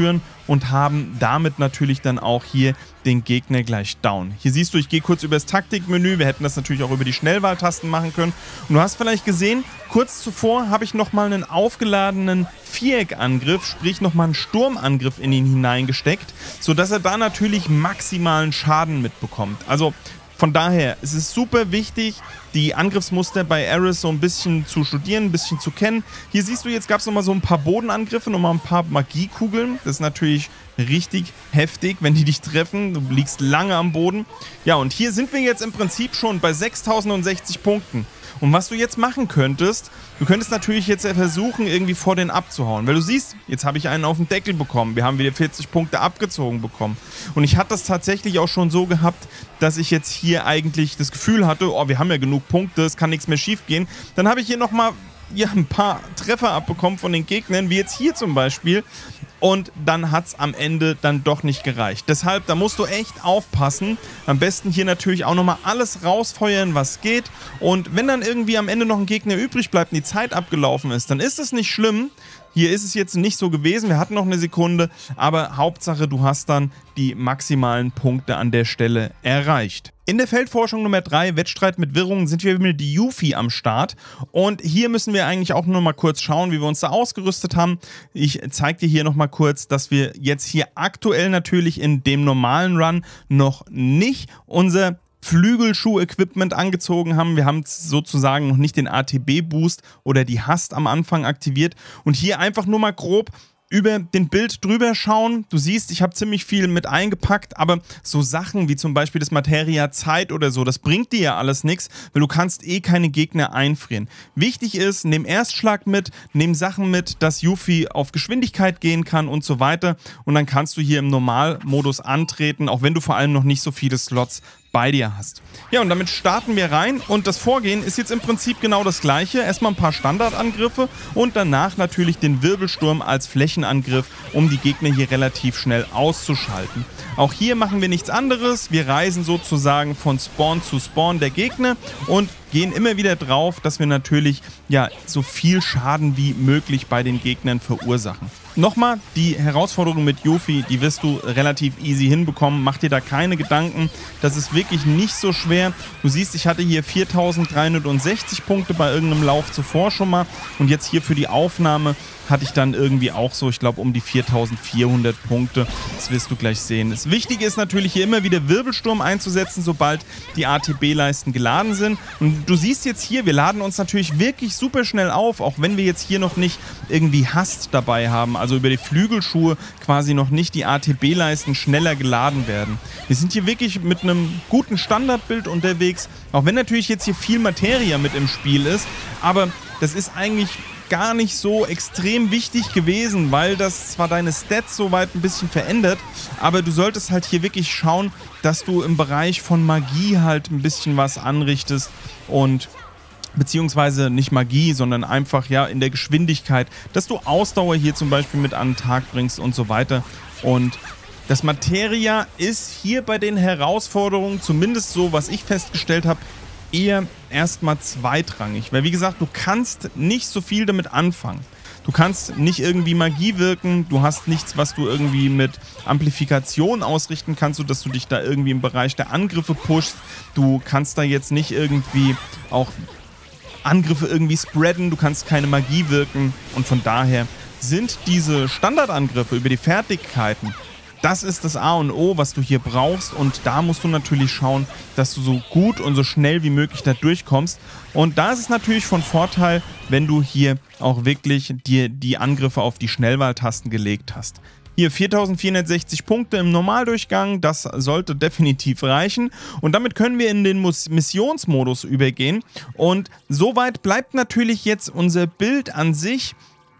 und haben damit natürlich dann auch hier den Gegner gleich down. Hier siehst du, ich gehe kurz über das Taktikmenü. Wir hätten das natürlich auch über die Schnellwahltasten machen können. Und du hast vielleicht gesehen, kurz zuvor habe ich nochmal einen aufgeladenen Viereckangriff, sprich nochmal einen Sturmangriff in ihn hineingesteckt, sodass er da natürlich maximalen Schaden mitbekommt. Also von daher, es ist super wichtig, die Angriffsmuster bei Ares so ein bisschen zu studieren, ein bisschen zu kennen. Hier siehst du, jetzt gab es nochmal so ein paar Bodenangriffe, nochmal ein paar Magiekugeln. Das ist natürlich richtig heftig, wenn die dich treffen. Du liegst lange am Boden. Ja, und hier sind wir jetzt im Prinzip schon bei sechstausendsechzig Punkten. Und was du jetzt machen könntest, du könntest natürlich jetzt versuchen, irgendwie vor den abzuhauen. Weil du siehst, jetzt habe ich einen auf den Deckel bekommen. Wir haben wieder vierzig Punkte abgezogen bekommen. Und ich hatte das tatsächlich auch schon so gehabt, dass ich jetzt hier eigentlich das Gefühl hatte, oh, wir haben ja genug Punkte, es kann nichts mehr schief gehen. Dann habe ich hier nochmal ja, ein paar Treffer abbekommen von den Gegnern, wie jetzt hier zum Beispiel. Und dann hat es am Ende dann doch nicht gereicht. Deshalb, da musst du echt aufpassen. Am besten hier natürlich auch nochmal alles rausfeuern, was geht. Und wenn dann irgendwie am Ende noch ein Gegner übrig bleibt und die Zeit abgelaufen ist, dann ist es nicht schlimm. Hier ist es jetzt nicht so gewesen, wir hatten noch eine Sekunde, aber Hauptsache, du hast dann die maximalen Punkte an der Stelle erreicht. In der Feldforschung Nummer drei, Wettstreit mit Wirrungen, sind wir mit Yuffie am Start und hier müssen wir eigentlich auch nur mal kurz schauen, wie wir uns da ausgerüstet haben. Ich zeige dir hier nochmal kurz, dass wir jetzt hier aktuell natürlich in dem normalen Run noch nicht unser Flügelschuh-Equipment angezogen haben. Wir haben sozusagen noch nicht den A T B-Boost oder die Hast am Anfang aktiviert. Und hier einfach nur mal grob über den Bild drüber schauen. Du siehst, ich habe ziemlich viel mit eingepackt, aber so Sachen wie zum Beispiel das Materia Zeit oder so, das bringt dir ja alles nichts, weil du kannst eh keine Gegner einfrieren. Wichtig ist, nimm Erstschlag mit, nimm Sachen mit, dass Yuffie auf Geschwindigkeit gehen kann und so weiter und dann kannst du hier im Normalmodus antreten, auch wenn du vor allem noch nicht so viele Slots bei dir hast. Ja, und damit starten wir rein und das Vorgehen ist jetzt im Prinzip genau das gleiche. Erstmal ein paar Standardangriffe und danach natürlich den Wirbelsturm als Flächenangriff, um die Gegner hier relativ schnell auszuschalten. Auch hier machen wir nichts anderes. Wir reisen sozusagen von Spawn zu Spawn der Gegner und gehen immer wieder drauf, dass wir natürlich ja so viel Schaden wie möglich bei den Gegnern verursachen. Nochmal, die Herausforderung mit Yuffie, die wirst du relativ easy hinbekommen. Mach dir da keine Gedanken. Das ist wirklich nicht so schwer. Du siehst, ich hatte hier viertausenddreihundertsechzig Punkte bei irgendeinem Lauf zuvor schon mal. Und jetzt hier für die Aufnahme hatte ich dann irgendwie auch so, ich glaube, um die viertausendvierhundert Punkte. Das wirst du gleich sehen. Das Wichtige ist natürlich hier immer wieder Wirbelsturm einzusetzen, sobald die A T B-Leisten geladen sind. Und du siehst jetzt hier, wir laden uns natürlich wirklich super schnell auf, auch wenn wir jetzt hier noch nicht irgendwie Hast dabei haben, also über die Flügelschuhe quasi noch nicht die A T B-Leisten schneller geladen werden. Wir sind hier wirklich mit einem guten Standardbild unterwegs, auch wenn natürlich jetzt hier viel Materia mit im Spiel ist, aber das ist eigentlich gar nicht so extrem wichtig gewesen, weil das zwar deine Stats soweit ein bisschen verändert, aber du solltest halt hier wirklich schauen, dass du im Bereich von Magie halt ein bisschen was anrichtest und beziehungsweise nicht Magie, sondern einfach ja in der Geschwindigkeit, dass du Ausdauer hier zum Beispiel mit an den Tag bringst und so weiter. Und das Materia ist hier bei den Herausforderungen, zumindest so, was ich festgestellt habe, eher erstmal zweitrangig. Weil wie gesagt, du kannst nicht so viel damit anfangen. Du kannst nicht irgendwie Magie wirken, du hast nichts, was du irgendwie mit Amplifikation ausrichten kannst, sodass du dich da irgendwie im Bereich der Angriffe pushst. Du kannst da jetzt nicht irgendwie auch Angriffe irgendwie spreaden, du kannst keine Magie wirken und von daher sind diese Standardangriffe über die Fertigkeiten, das ist das A und O, was du hier brauchst und da musst du natürlich schauen, dass du so gut und so schnell wie möglich da durchkommst und da ist es natürlich von Vorteil, wenn du hier auch wirklich dir die Angriffe auf die Schnellwahltasten gelegt hast. Hier viertausendvierhundertsechzig Punkte im Normaldurchgang, das sollte definitiv reichen und damit können wir in den Missionsmodus übergehen und soweit bleibt natürlich jetzt unser Bild an sich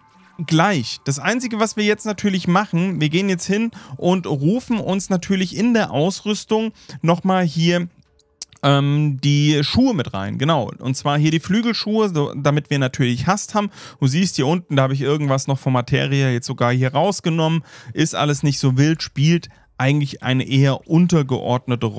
gleich. Das Einzige, was wir jetzt natürlich machen, wir gehen jetzt hin und rufen uns natürlich in der Ausrüstung nochmal hier ähm, die Schuhe mit rein. Genau, und zwar hier die Flügelschuhe, so, damit wir natürlich Hast haben. Du siehst hier unten, da habe ich irgendwas noch von Materia jetzt sogar hier rausgenommen. Ist alles nicht so wild, spielt eigentlich eine eher untergeordnete Rolle.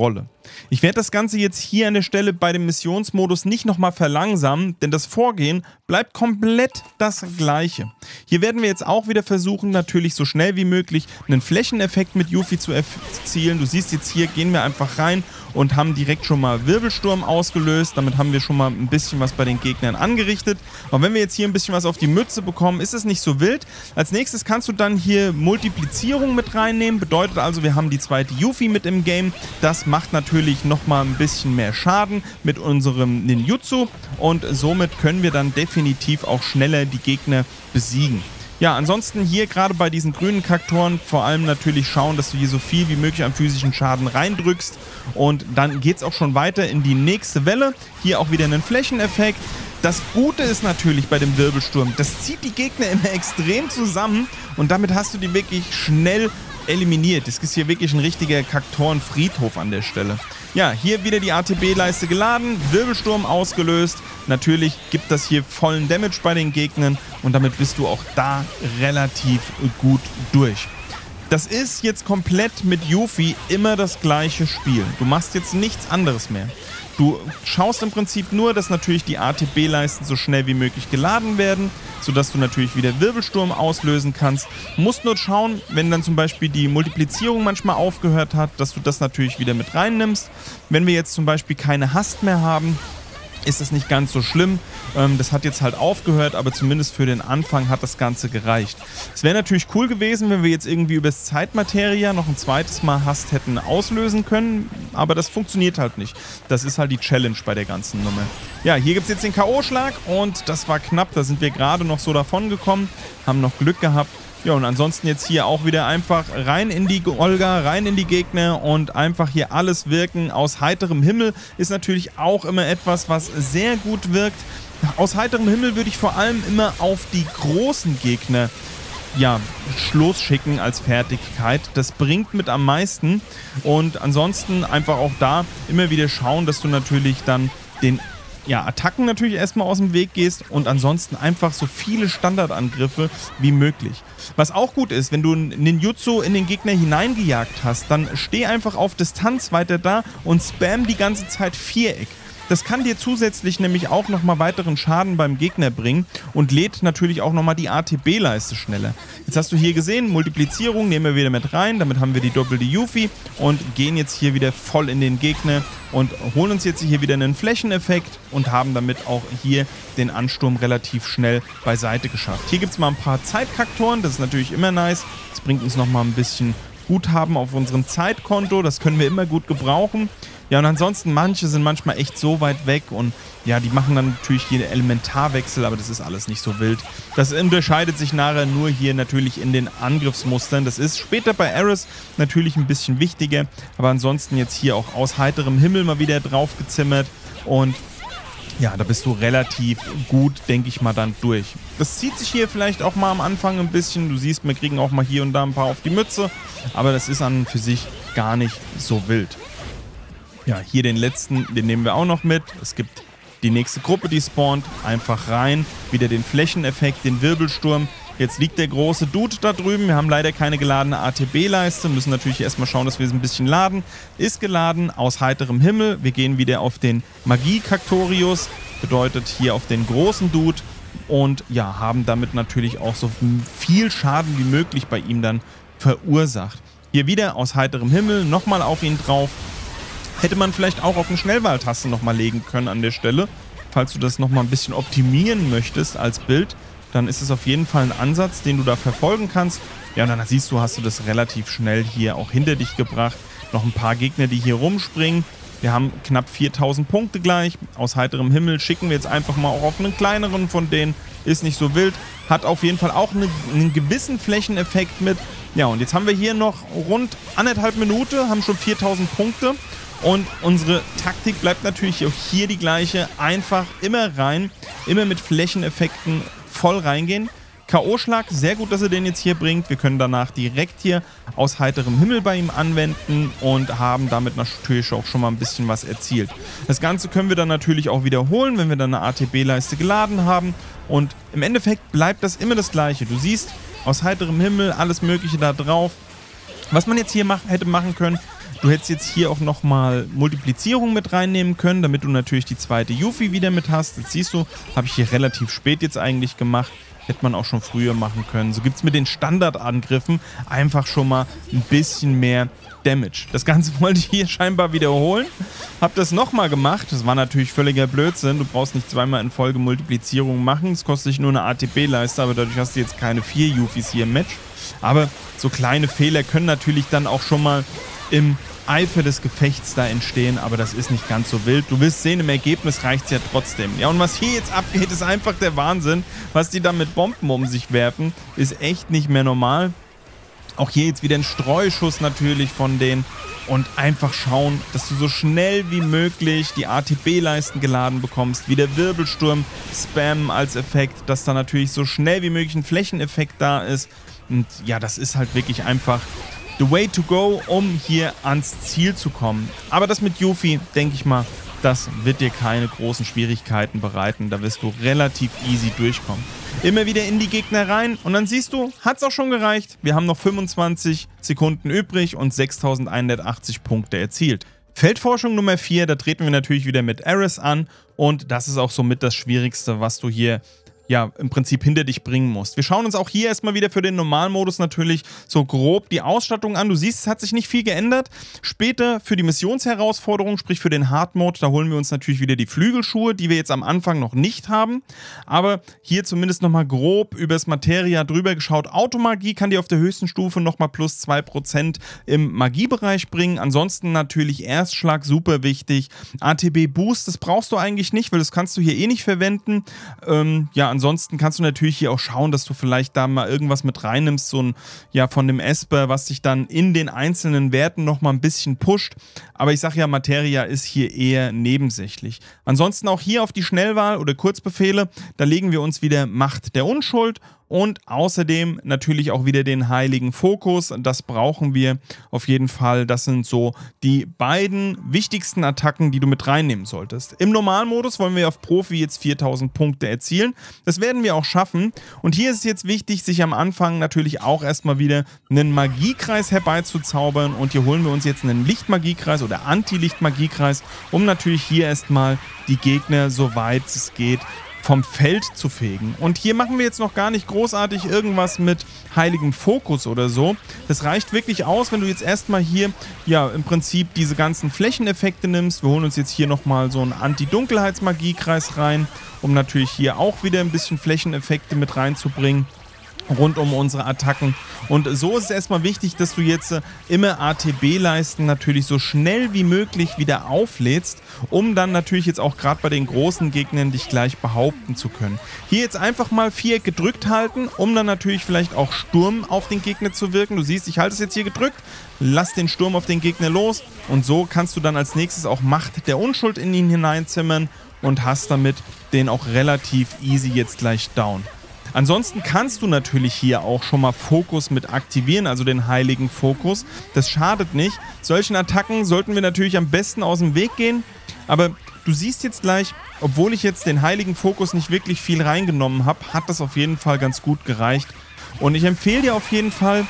Ich werde das Ganze jetzt hier an der Stelle bei dem Missionsmodus nicht nochmal verlangsamen, denn das Vorgehen bleibt komplett das gleiche. Hier werden wir jetzt auch wieder versuchen, natürlich so schnell wie möglich einen Flächeneffekt mit Yuffie zu erzielen. Du siehst jetzt hier, gehen wir einfach rein und haben direkt schon mal Wirbelsturm ausgelöst. Damit haben wir schon mal ein bisschen was bei den Gegnern angerichtet. Und wenn wir jetzt hier ein bisschen was auf die Mütze bekommen, ist es nicht so wild. Als nächstes kannst du dann hier Multiplizierung mit reinnehmen. Bedeutet also, wir haben die zweite Yuffie mit im Game. Das macht natürlich nochmal ein bisschen mehr Schaden mit unserem Ninjutsu. Und somit können wir dann definitiv auch schneller die Gegner besiegen. Ja, ansonsten hier gerade bei diesen grünen Kaktoren vor allem natürlich schauen, dass du hier so viel wie möglich an physischen Schaden reindrückst. Und dann geht es auch schon weiter in die nächste Welle. Hier auch wieder einen Flächeneffekt. Das Gute ist natürlich bei dem Wirbelsturm, das zieht die Gegner immer extrem zusammen und damit hast du die wirklich schnell eliminiert. Das ist hier wirklich ein richtiger Kaktorenfriedhof an der Stelle. Ja, hier wieder die A T B-Leiste geladen, Wirbelsturm ausgelöst. Natürlich gibt das hier vollen Damage bei den Gegnern und damit bist du auch da relativ gut durch. Das ist jetzt komplett mit Yuffie immer das gleiche Spiel. Du machst jetzt nichts anderes mehr. Du schaust im Prinzip nur, dass natürlich die A T B-Leisten so schnell wie möglich geladen werden, sodass du natürlich wieder Wirbelsturm auslösen kannst. Du musst nur schauen, wenn dann zum Beispiel die Multiplizierung manchmal aufgehört hat, dass du das natürlich wieder mit reinnimmst. Wenn wir jetzt zum Beispiel keine Hast mehr haben, ist es nicht ganz so schlimm. Ähm, das hat jetzt halt aufgehört, aber zumindest für den Anfang hat das Ganze gereicht. Es wäre natürlich cool gewesen, wenn wir jetzt irgendwie übers Zeitmateria noch ein zweites Mal Hast hätten auslösen können, aber das funktioniert halt nicht. Das ist halt die Challenge bei der ganzen Nummer. Ja, hier gibt es jetzt den K O-Schlag und das war knapp, da sind wir gerade noch so davon gekommen, haben noch Glück gehabt. Ja, und ansonsten jetzt hier auch wieder einfach rein in die Olga, rein in die Gegner und einfach hier alles wirken. Aus heiterem Himmel ist natürlich auch immer etwas, was sehr gut wirkt. Aus heiterem Himmel würde ich vor allem immer auf die großen Gegner ja, Schluss schicken als Fertigkeit. Das bringt mit am meisten und ansonsten einfach auch da immer wieder schauen, dass du natürlich dann den ja, Attacken natürlich erstmal aus dem Weg gehst und ansonsten einfach so viele Standardangriffe wie möglich. Was auch gut ist, wenn du einen Ninjutsu in den Gegner hineingejagt hast, dann steh einfach auf Distanz weiter da und spam die ganze Zeit Viereck. Das kann dir zusätzlich nämlich auch nochmal weiteren Schaden beim Gegner bringen und lädt natürlich auch nochmal die A T B-Leiste schneller. Jetzt hast du hier gesehen, Multiplizierung nehmen wir wieder mit rein, damit haben wir die doppelte Yuffie und gehen jetzt hier wieder voll in den Gegner und holen uns jetzt hier wieder einen Flächeneffekt und haben damit auch hier den Ansturm relativ schnell beiseite geschafft. Hier gibt es mal ein paar Zeitkaktoren, das ist natürlich immer nice, das bringt uns nochmal ein bisschen Guthaben auf unserem Zeitkonto, das können wir immer gut gebrauchen. Ja, und ansonsten, manche sind manchmal echt so weit weg und ja, die machen dann natürlich hier Elementarwechsel, aber das ist alles nicht so wild. Das unterscheidet sich nachher nur hier natürlich in den Angriffsmustern. Das ist später bei Aeris natürlich ein bisschen wichtiger, aber ansonsten jetzt hier auch aus heiterem Himmel mal wieder drauf gezimmert und ja, da bist du relativ gut, denke ich mal, dann durch. Das zieht sich hier vielleicht auch mal am Anfang ein bisschen. Du siehst, wir kriegen auch mal hier und da ein paar auf die Mütze, aber das ist an und für sich gar nicht so wild. Ja, hier den letzten, den nehmen wir auch noch mit. Es gibt die nächste Gruppe, die spawnt. Einfach rein. Wieder den Flächeneffekt, den Wirbelsturm. Jetzt liegt der große Dude da drüben. Wir haben leider keine geladene A T B-Leiste. Müssen natürlich erstmal schauen, dass wir es ein bisschen laden. Ist geladen, aus heiterem Himmel. Wir gehen wieder auf den Magie-Kaktorius. Bedeutet hier auf den großen Dude. Und ja, haben damit natürlich auch so viel Schaden wie möglich bei ihm dann verursacht. Hier wieder aus heiterem Himmel. Nochmal auf ihn drauf. Hätte man vielleicht auch auf eine Schnellwahltaste nochmal legen können an der Stelle. Falls du das nochmal ein bisschen optimieren möchtest als Bild, dann ist es auf jeden Fall ein Ansatz, den du da verfolgen kannst. Ja, und dann siehst du, hast du das relativ schnell hier auch hinter dich gebracht. Noch ein paar Gegner, die hier rumspringen. Wir haben knapp viertausend Punkte gleich. Aus heiterem Himmel schicken wir jetzt einfach mal auch auf einen kleineren von denen. Ist nicht so wild. Hat auf jeden Fall auch eine, einen gewissen Flächeneffekt mit. Ja, und jetzt haben wir hier noch rund anderthalb Minuten, haben schon viertausend Punkte. Und unsere Taktik bleibt natürlich auch hier die gleiche. Einfach immer rein, immer mit Flächeneffekten voll reingehen. K O-Schlag, sehr gut, dass er den jetzt hier bringt. Wir können danach direkt hier aus heiterem Himmel bei ihm anwenden und haben damit natürlich auch schon mal ein bisschen was erzielt. Das Ganze können wir dann natürlich auch wiederholen, wenn wir dann eine A T B-Leiste geladen haben. Und im Endeffekt bleibt das immer das Gleiche. Du siehst, aus heiterem Himmel alles Mögliche da drauf. Was man jetzt hier mach, hätte machen können, Du hättest jetzt hier auch nochmal Multiplizierung mit reinnehmen können, damit du natürlich die zweite Yuffie wieder mit hast. Jetzt siehst du, habe ich hier relativ spät jetzt eigentlich gemacht. Hätte man auch schon früher machen können. So gibt es mit den Standardangriffen einfach schon mal ein bisschen mehr Damage. Das Ganze wollte ich hier scheinbar wiederholen. Hab das nochmal gemacht. Das war natürlich völliger Blödsinn. Du brauchst nicht zweimal in Folge Multiplizierung machen. Es kostet dich nur eine A T B-Leiste, aber dadurch hast du jetzt keine vier Yuffies hier im Match. Aber so kleine Fehler können natürlich dann auch schon mal im Eifer des Gefechts da entstehen, aber das ist nicht ganz so wild. Du wirst sehen, im Ergebnis reicht es ja trotzdem. Ja, und was hier jetzt abgeht, ist einfach der Wahnsinn. Was die da mit Bomben um sich werfen, ist echt nicht mehr normal. Auch hier jetzt wieder ein Streuschuss natürlich von denen und einfach schauen, dass du so schnell wie möglich die A T B-Leisten geladen bekommst, wie der Wirbelsturm spammen als Effekt, dass da natürlich so schnell wie möglich ein Flächeneffekt da ist. Und ja, das ist halt wirklich einfach the way to go, um hier ans Ziel zu kommen. Aber das mit Yuffie, denke ich mal, das wird dir keine großen Schwierigkeiten bereiten. Da wirst du relativ easy durchkommen. Immer wieder in die Gegner rein und dann siehst du, hat es auch schon gereicht. Wir haben noch fünfundzwanzig Sekunden übrig und sechstausendeinhundertachtzig Punkte erzielt. Feldforschung Nummer vier, da treten wir natürlich wieder mit Ares an und das ist auch somit das Schwierigste, was du hier ja, im Prinzip hinter dich bringen musst. Wir schauen uns auch hier erstmal wieder für den Normalmodus natürlich so grob die Ausstattung an. Du siehst, es hat sich nicht viel geändert. Später für die Missionsherausforderung, sprich für den Hard Mode, da holen wir uns natürlich wieder die Flügelschuhe, die wir jetzt am Anfang noch nicht haben. Aber hier zumindest nochmal grob übers Materia drüber geschaut. Automagie kann dir auf der höchsten Stufe nochmal plus zwei Prozent im Magiebereich bringen. Ansonsten natürlich Erstschlag, super wichtig. A T B Boost, das brauchst du eigentlich nicht, weil das kannst du hier eh nicht verwenden. Ähm, ja, ansonsten kannst du natürlich hier auch schauen, dass du vielleicht da mal irgendwas mit reinnimmst, so ein, ja, von dem Esper, was dich dann in den einzelnen Werten nochmal ein bisschen pusht. Aber ich sage ja, Materia ist hier eher nebensächlich. Ansonsten auch hier auf die Schnellwahl oder Kurzbefehle, da legen wir uns wieder Macht der Unschuld und außerdem natürlich auch wieder den heiligen Fokus. Das brauchen wir auf jeden Fall. Das sind so die beiden wichtigsten Attacken, die du mit reinnehmen solltest. Im Normalmodus wollen wir auf Profi jetzt viertausend Punkte erzielen. Das werden wir auch schaffen. Und hier ist es jetzt wichtig, sich am Anfang natürlich auch erstmal wieder einen Magiekreis herbeizuzaubern. Und hier holen wir uns jetzt einen Lichtmagiekreis oder Anti-Lichtmagiekreis, um natürlich hier erstmal die Gegner, soweit es geht, vom Feld zu fegen. Und hier machen wir jetzt noch gar nicht großartig irgendwas mit heiligem Fokus oder so. Das reicht wirklich aus, wenn du jetzt erstmal hier ja im Prinzip diese ganzen Flächeneffekte nimmst. Wir holen uns jetzt hier nochmal so einen Anti-Dunkelheitsmagiekreis rein, um natürlich hier auch wieder ein bisschen Flächeneffekte mit reinzubringen rund um unsere Attacken. Und so ist es erstmal wichtig, dass du jetzt äh, immer A T B-Leisten natürlich so schnell wie möglich wieder auflädst, um dann natürlich jetzt auch gerade bei den großen Gegnern dich gleich behaupten zu können. Hier jetzt einfach mal Viereck gedrückt halten, um dann natürlich vielleicht auch Sturm auf den Gegner zu wirken. Du siehst, ich halte es jetzt hier gedrückt, lass den Sturm auf den Gegner los und so kannst du dann als nächstes auch Macht der Unschuld in ihn hineinzimmern und hast damit den auch relativ easy jetzt gleich down. Ansonsten kannst du natürlich hier auch schon mal Fokus mit aktivieren, also den heiligen Fokus. Das schadet nicht. Solchen Attacken sollten wir natürlich am besten aus dem Weg gehen. Aber du siehst jetzt gleich, obwohl ich jetzt den heiligen Fokus nicht wirklich viel reingenommen habe, hat das auf jeden Fall ganz gut gereicht. Und ich empfehle dir auf jeden Fall,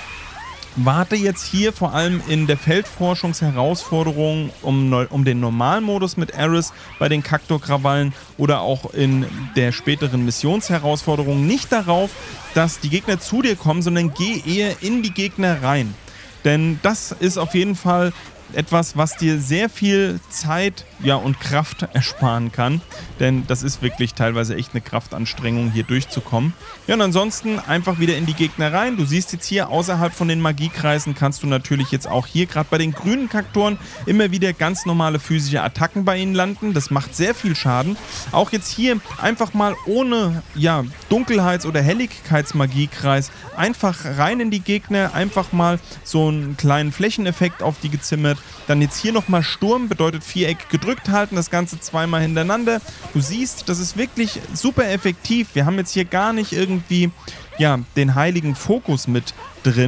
warte jetzt hier vor allem in der Feldforschungsherausforderung um, um den Normalmodus mit Ares bei den Kaktor-Krawallen oder auch in der späteren Missionsherausforderung nicht darauf, dass die Gegner zu dir kommen, sondern geh eher in die Gegner rein. Denn das ist auf jeden Fall etwas, was dir sehr viel Zeit, ja, und Kraft ersparen kann. Denn das ist wirklich teilweise echt eine Kraftanstrengung, hier durchzukommen. Ja, und ansonsten einfach wieder in die Gegner rein. Du siehst jetzt hier, außerhalb von den Magiekreisen kannst du natürlich jetzt auch hier, gerade bei den grünen Kaktoren, immer wieder ganz normale physische Attacken bei ihnen landen. Das macht sehr viel Schaden. Auch jetzt hier einfach mal ohne, ja, Dunkelheits- oder Helligkeitsmagiekreis einfach rein in die Gegner, einfach mal so einen kleinen Flächeneffekt auf die gezimmert. Dann jetzt hier nochmal Sturm, bedeutet Viereck gedrückt halten, das Ganze zweimal hintereinander. Du siehst, das ist wirklich super effektiv. Wir haben jetzt hier gar nicht irgendwie, ja, den heiligen Fokus mit drin.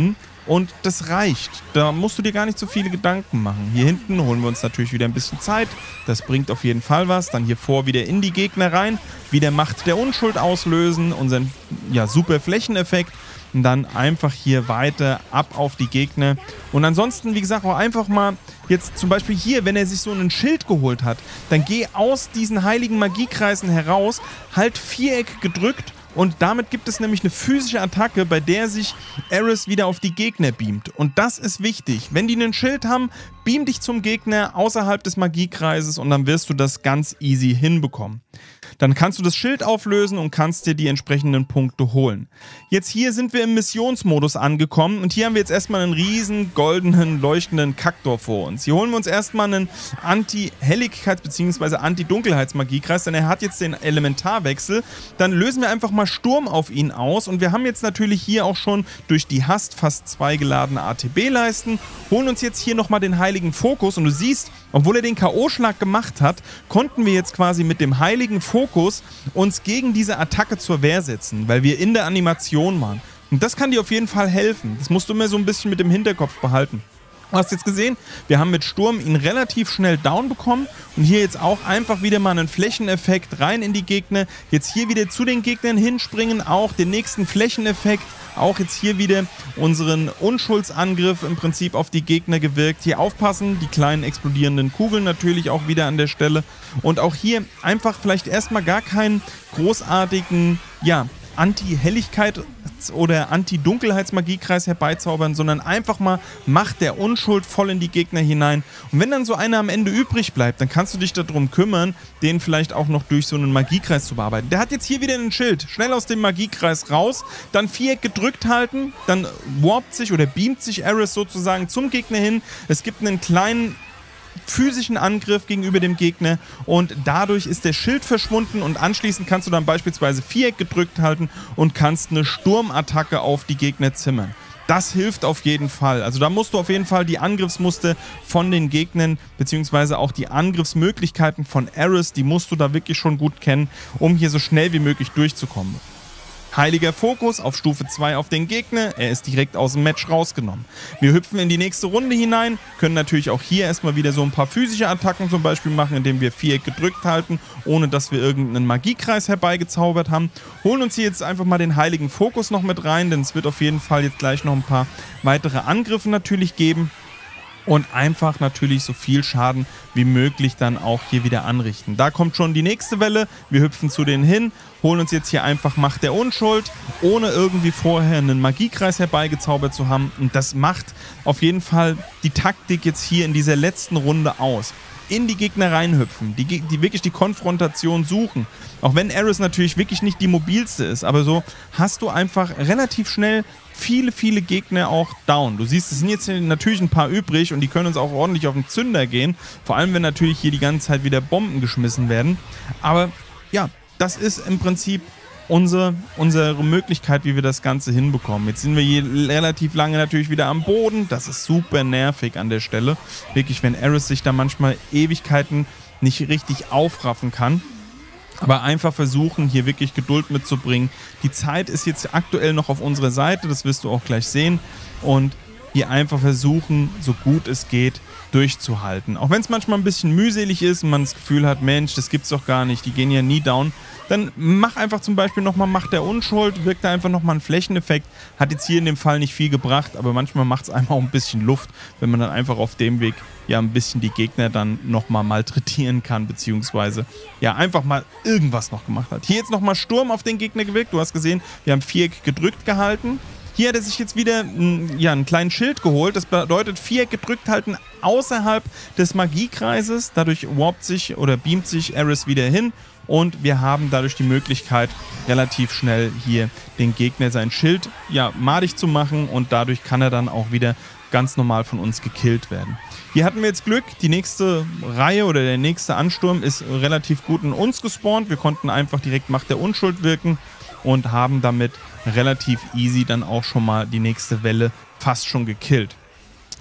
und das reicht. Da musst du dir gar nicht so viele Gedanken machen. Hier hinten holen wir uns natürlich wieder ein bisschen Zeit. Das bringt auf jeden Fall was. Dann hier vor wieder in die Gegner rein. Wieder Macht der Unschuld auslösen. Unseren ja, super Flächeneffekt. Und dann einfach hier weiter ab auf die Gegner. Und ansonsten, wie gesagt, auch einfach mal jetzt zum Beispiel hier, wenn er sich so einen Schild geholt hat, dann geh aus diesen heiligen Magiekreisen heraus, halt Viereck gedrückt und damit gibt es nämlich eine physische Attacke, bei der sich Aeris wieder auf die Gegner beamt. Und das ist wichtig. Wenn die einen Schild haben, beam dich zum Gegner außerhalb des Magiekreises und dann wirst du das ganz easy hinbekommen. Dann kannst du das Schild auflösen und kannst dir die entsprechenden Punkte holen. Jetzt hier sind wir im Missionsmodus angekommen und hier haben wir jetzt erstmal einen riesen goldenen, leuchtenden Kaktor vor uns. Hier holen wir uns erstmal einen Anti-Helligkeits- bzw. Anti-Dunkelheitsmagiekreis, denn er hat jetzt den Elementarwechsel. Dann lösen wir einfach mal Sturm auf ihn aus und wir haben jetzt natürlich hier auch schon durch die Hast fast zwei geladene A T B-Leisten, holen uns jetzt hier nochmal den Heiligen Fokus und du siehst, obwohl er den K O-Schlag gemacht hat, konnten wir jetzt quasi mit dem Heiligen Fokus uns gegen diese Attacke zur Wehr setzen, weil wir in der Animation waren. Und das kann dir auf jeden Fall helfen. Das musst du immer so ein bisschen mit dem Hinterkopf behalten. Du hast jetzt gesehen, wir haben mit Sturm ihn relativ schnell down bekommen und hier jetzt auch einfach wieder mal einen Flächeneffekt rein in die Gegner. Jetzt hier wieder zu den Gegnern hinspringen, auch den nächsten Flächeneffekt. Auch jetzt hier wieder unseren Unschuldsangriff im Prinzip auf die Gegner gewirkt. Hier aufpassen, die kleinen explodierenden Kugeln natürlich auch wieder an der Stelle. Und auch hier einfach vielleicht erstmal gar keinen großartigen, ja, Anti-Helligkeit oder Anti-Dunkelheitsmagiekreis herbeizaubern, sondern einfach mal Macht der Unschuld voll in die Gegner hinein. Und wenn dann so einer am Ende übrig bleibt, dann kannst du dich darum kümmern, den vielleicht auch noch durch so einen Magiekreis zu bearbeiten. Der hat jetzt hier wieder ein Schild. Schnell aus dem Magiekreis raus, dann Viereck gedrückt halten, dann warpt sich oder beamt sich Aeris sozusagen zum Gegner hin. Es gibt einen kleinen physischen Angriff gegenüber dem Gegner und dadurch ist der Schild verschwunden und anschließend kannst du dann beispielsweise Viereck gedrückt halten und kannst eine Sturmattacke auf die Gegner zimmern. Das hilft auf jeden Fall. Also da musst du auf jeden Fall die Angriffsmuster von den Gegnern beziehungsweise auch die Angriffsmöglichkeiten von Aeris, die musst du da wirklich schon gut kennen, um hier so schnell wie möglich durchzukommen. Heiliger Fokus auf Stufe zwei auf den Gegner, er ist direkt aus dem Match rausgenommen. Wir hüpfen in die nächste Runde hinein, können natürlich auch hier erstmal wieder so ein paar physische Attacken zum Beispiel machen, indem wir Viereck gedrückt halten, ohne dass wir irgendeinen Magiekreis herbeigezaubert haben. Holen uns hier jetzt einfach mal den Heiligen Fokus noch mit rein, denn es wird auf jeden Fall jetzt gleich noch ein paar weitere Angriffe natürlich geben. Und einfach natürlich so viel Schaden wie möglich dann auch hier wieder anrichten. Da kommt schon die nächste Welle. Wir hüpfen zu denen hin, holen uns jetzt hier einfach Macht der Unschuld, ohne irgendwie vorher einen Magiekreis herbeigezaubert zu haben. Und das macht auf jeden Fall die Taktik jetzt hier in dieser letzten Runde aus. In die Gegner reinhüpfen, die, die wirklich die Konfrontation suchen. Auch wenn Aeris natürlich wirklich nicht die mobilste ist, aber so hast du einfach relativ schnell viele, viele Gegner auch down. Du siehst, es sind jetzt natürlich ein paar übrig und die können uns auch ordentlich auf den Zünder gehen. Vor allem, wenn natürlich hier die ganze Zeit wieder Bomben geschmissen werden. Aber ja, das ist im Prinzip unsere, unsere Möglichkeit, wie wir das Ganze hinbekommen. Jetzt sind wir hier relativ lange natürlich wieder am Boden. Das ist super nervig an der Stelle. Wirklich, wenn Aeris sich da manchmal Ewigkeiten nicht richtig aufraffen kann. Aber einfach versuchen, hier wirklich Geduld mitzubringen. Die Zeit ist jetzt aktuell noch auf unserer Seite, das wirst du auch gleich sehen. Und hier einfach versuchen, so gut es geht, durchzuhalten. Auch wenn es manchmal ein bisschen mühselig ist und man das Gefühl hat, Mensch, das gibt's doch gar nicht, die gehen ja nie down. Dann mach einfach zum Beispiel nochmal Macht der Unschuld, wirkt da einfach nochmal einen Flächeneffekt. Hat jetzt hier in dem Fall nicht viel gebracht, aber manchmal macht es einfach auch ein bisschen Luft, wenn man dann einfach auf dem Weg ja ein bisschen die Gegner dann nochmal malträtieren kann, beziehungsweise ja einfach mal irgendwas noch gemacht hat. Hier jetzt nochmal Sturm auf den Gegner gewirkt. Du hast gesehen, wir haben Viereck gedrückt gehalten. Hier hat er sich jetzt wieder ja, einen kleinen Schild geholt. Das bedeutet, Viereck gedrückt halten außerhalb des Magiekreises. Dadurch warpt sich oder beamt sich Aeris wieder hin. Und wir haben dadurch die Möglichkeit, relativ schnell hier den Gegner sein Schild ja, madig zu machen. Und dadurch kann er dann auch wieder ganz normal von uns gekillt werden. Hier hatten wir jetzt Glück. Die nächste Reihe oder der nächste Ansturm ist relativ gut in uns gespawnt. Wir konnten einfach direkt Macht der Unschuld wirken und haben damit relativ easy dann auch schon mal die nächste Welle fast schon gekillt.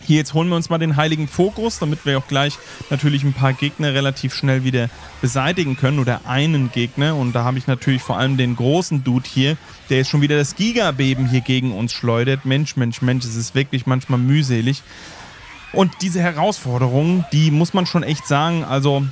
Hier, jetzt holen wir uns mal den Heiligen Fokus, damit wir auch gleich natürlich ein paar Gegner relativ schnell wieder beseitigen können oder einen Gegner. Und da habe ich natürlich vor allem den großen Dude hier, der jetzt schon wieder das Gigabeben hier gegen uns schleudert. Mensch, Mensch, Mensch, es ist wirklich manchmal mühselig. Und diese Herausforderungen, die muss man schon echt sagen, also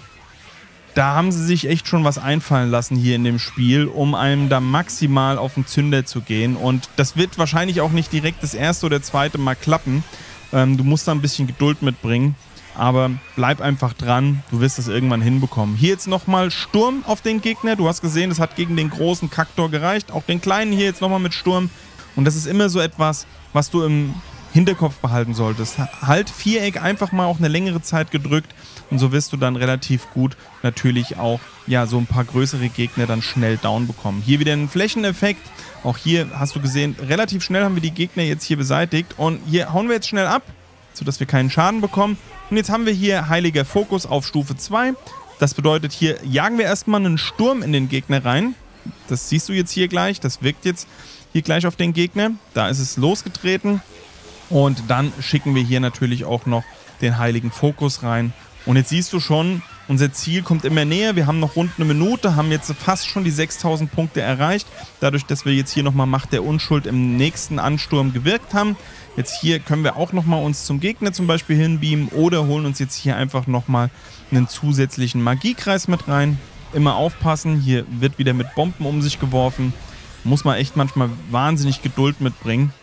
da haben sie sich echt schon was einfallen lassen hier in dem Spiel, um einem da maximal auf den Zünder zu gehen. Und das wird wahrscheinlich auch nicht direkt das erste oder zweite Mal klappen. Ähm, du musst da ein bisschen Geduld mitbringen, aber bleib einfach dran, du wirst das irgendwann hinbekommen. Hier jetzt nochmal Sturm auf den Gegner. Du hast gesehen, das hat gegen den großen Kaktor gereicht. Auch den kleinen hier jetzt nochmal mit Sturm. Und das ist immer so etwas, was du im Hinterkopf behalten solltest. Halt Viereck einfach mal auch eine längere Zeit gedrückt und so wirst du dann relativ gut natürlich auch ja, so ein paar größere Gegner dann schnell down bekommen. Hier wieder ein Flächeneffekt. Auch hier hast du gesehen, relativ schnell haben wir die Gegner jetzt hier beseitigt und hier hauen wir jetzt schnell ab, sodass wir keinen Schaden bekommen. Und jetzt haben wir hier Heiliger Fokus auf Stufe zwei. Das bedeutet, hier jagen wir erstmal einen Sturm in den Gegner rein. Das siehst du jetzt hier gleich. Das wirkt jetzt hier gleich auf den Gegner. Da ist es losgetreten. Und dann schicken wir hier natürlich auch noch den Heiligen Fokus rein. Und jetzt siehst du schon, unser Ziel kommt immer näher. Wir haben noch rund eine Minute, haben jetzt fast schon die sechstausend Punkte erreicht. Dadurch, dass wir jetzt hier nochmal Macht der Unschuld im nächsten Ansturm gewirkt haben. Jetzt hier können wir auch nochmal uns zum Gegner zum Beispiel hinbeamen oder holen uns jetzt hier einfach nochmal einen zusätzlichen Magiekreis mit rein. Immer aufpassen, hier wird wieder mit Bomben um sich geworfen. Muss man echt manchmal wahnsinnig Geduld mitbringen.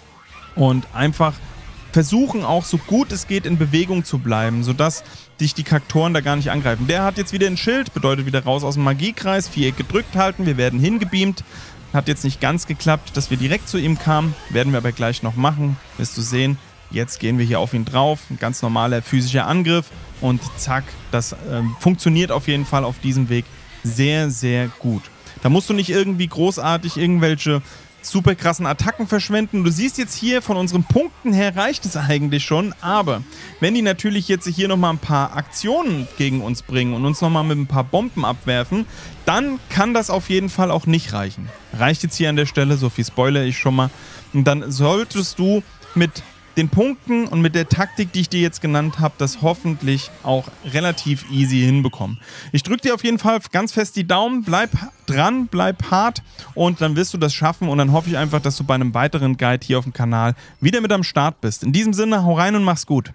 Und einfach versuchen auch so gut es geht in Bewegung zu bleiben, sodass dich die Kaktoren da gar nicht angreifen. Der hat jetzt wieder ein Schild, bedeutet wieder raus aus dem Magiekreis, Viereck gedrückt halten, wir werden hingebeamt. Hat jetzt nicht ganz geklappt, dass wir direkt zu ihm kamen, werden wir aber gleich noch machen, wirst du sehen. Jetzt gehen wir hier auf ihn drauf, ein ganz normaler physischer Angriff und zack, das äh, funktioniert auf jeden Fall auf diesem Weg sehr, sehr gut. Da musst du nicht irgendwie großartig irgendwelche super krassen Attacken verschwenden. Du siehst jetzt hier, von unseren Punkten her reicht es eigentlich schon, aber wenn die natürlich jetzt hier nochmal ein paar Aktionen gegen uns bringen und uns nochmal mit ein paar Bomben abwerfen, dann kann das auf jeden Fall auch nicht reichen. Reicht jetzt hier an der Stelle, so viel spoilere ich schon mal. Und dann solltest du mit den Punkten und mit der Taktik, die ich dir jetzt genannt habe, das hoffentlich auch relativ easy hinbekommen. Ich drücke dir auf jeden Fall ganz fest die Daumen, bleib dran, bleib hart und dann wirst du das schaffen und dann hoffe ich einfach, dass du bei einem weiteren Guide hier auf dem Kanal wieder mit am Start bist. In diesem Sinne, hau rein und mach's gut.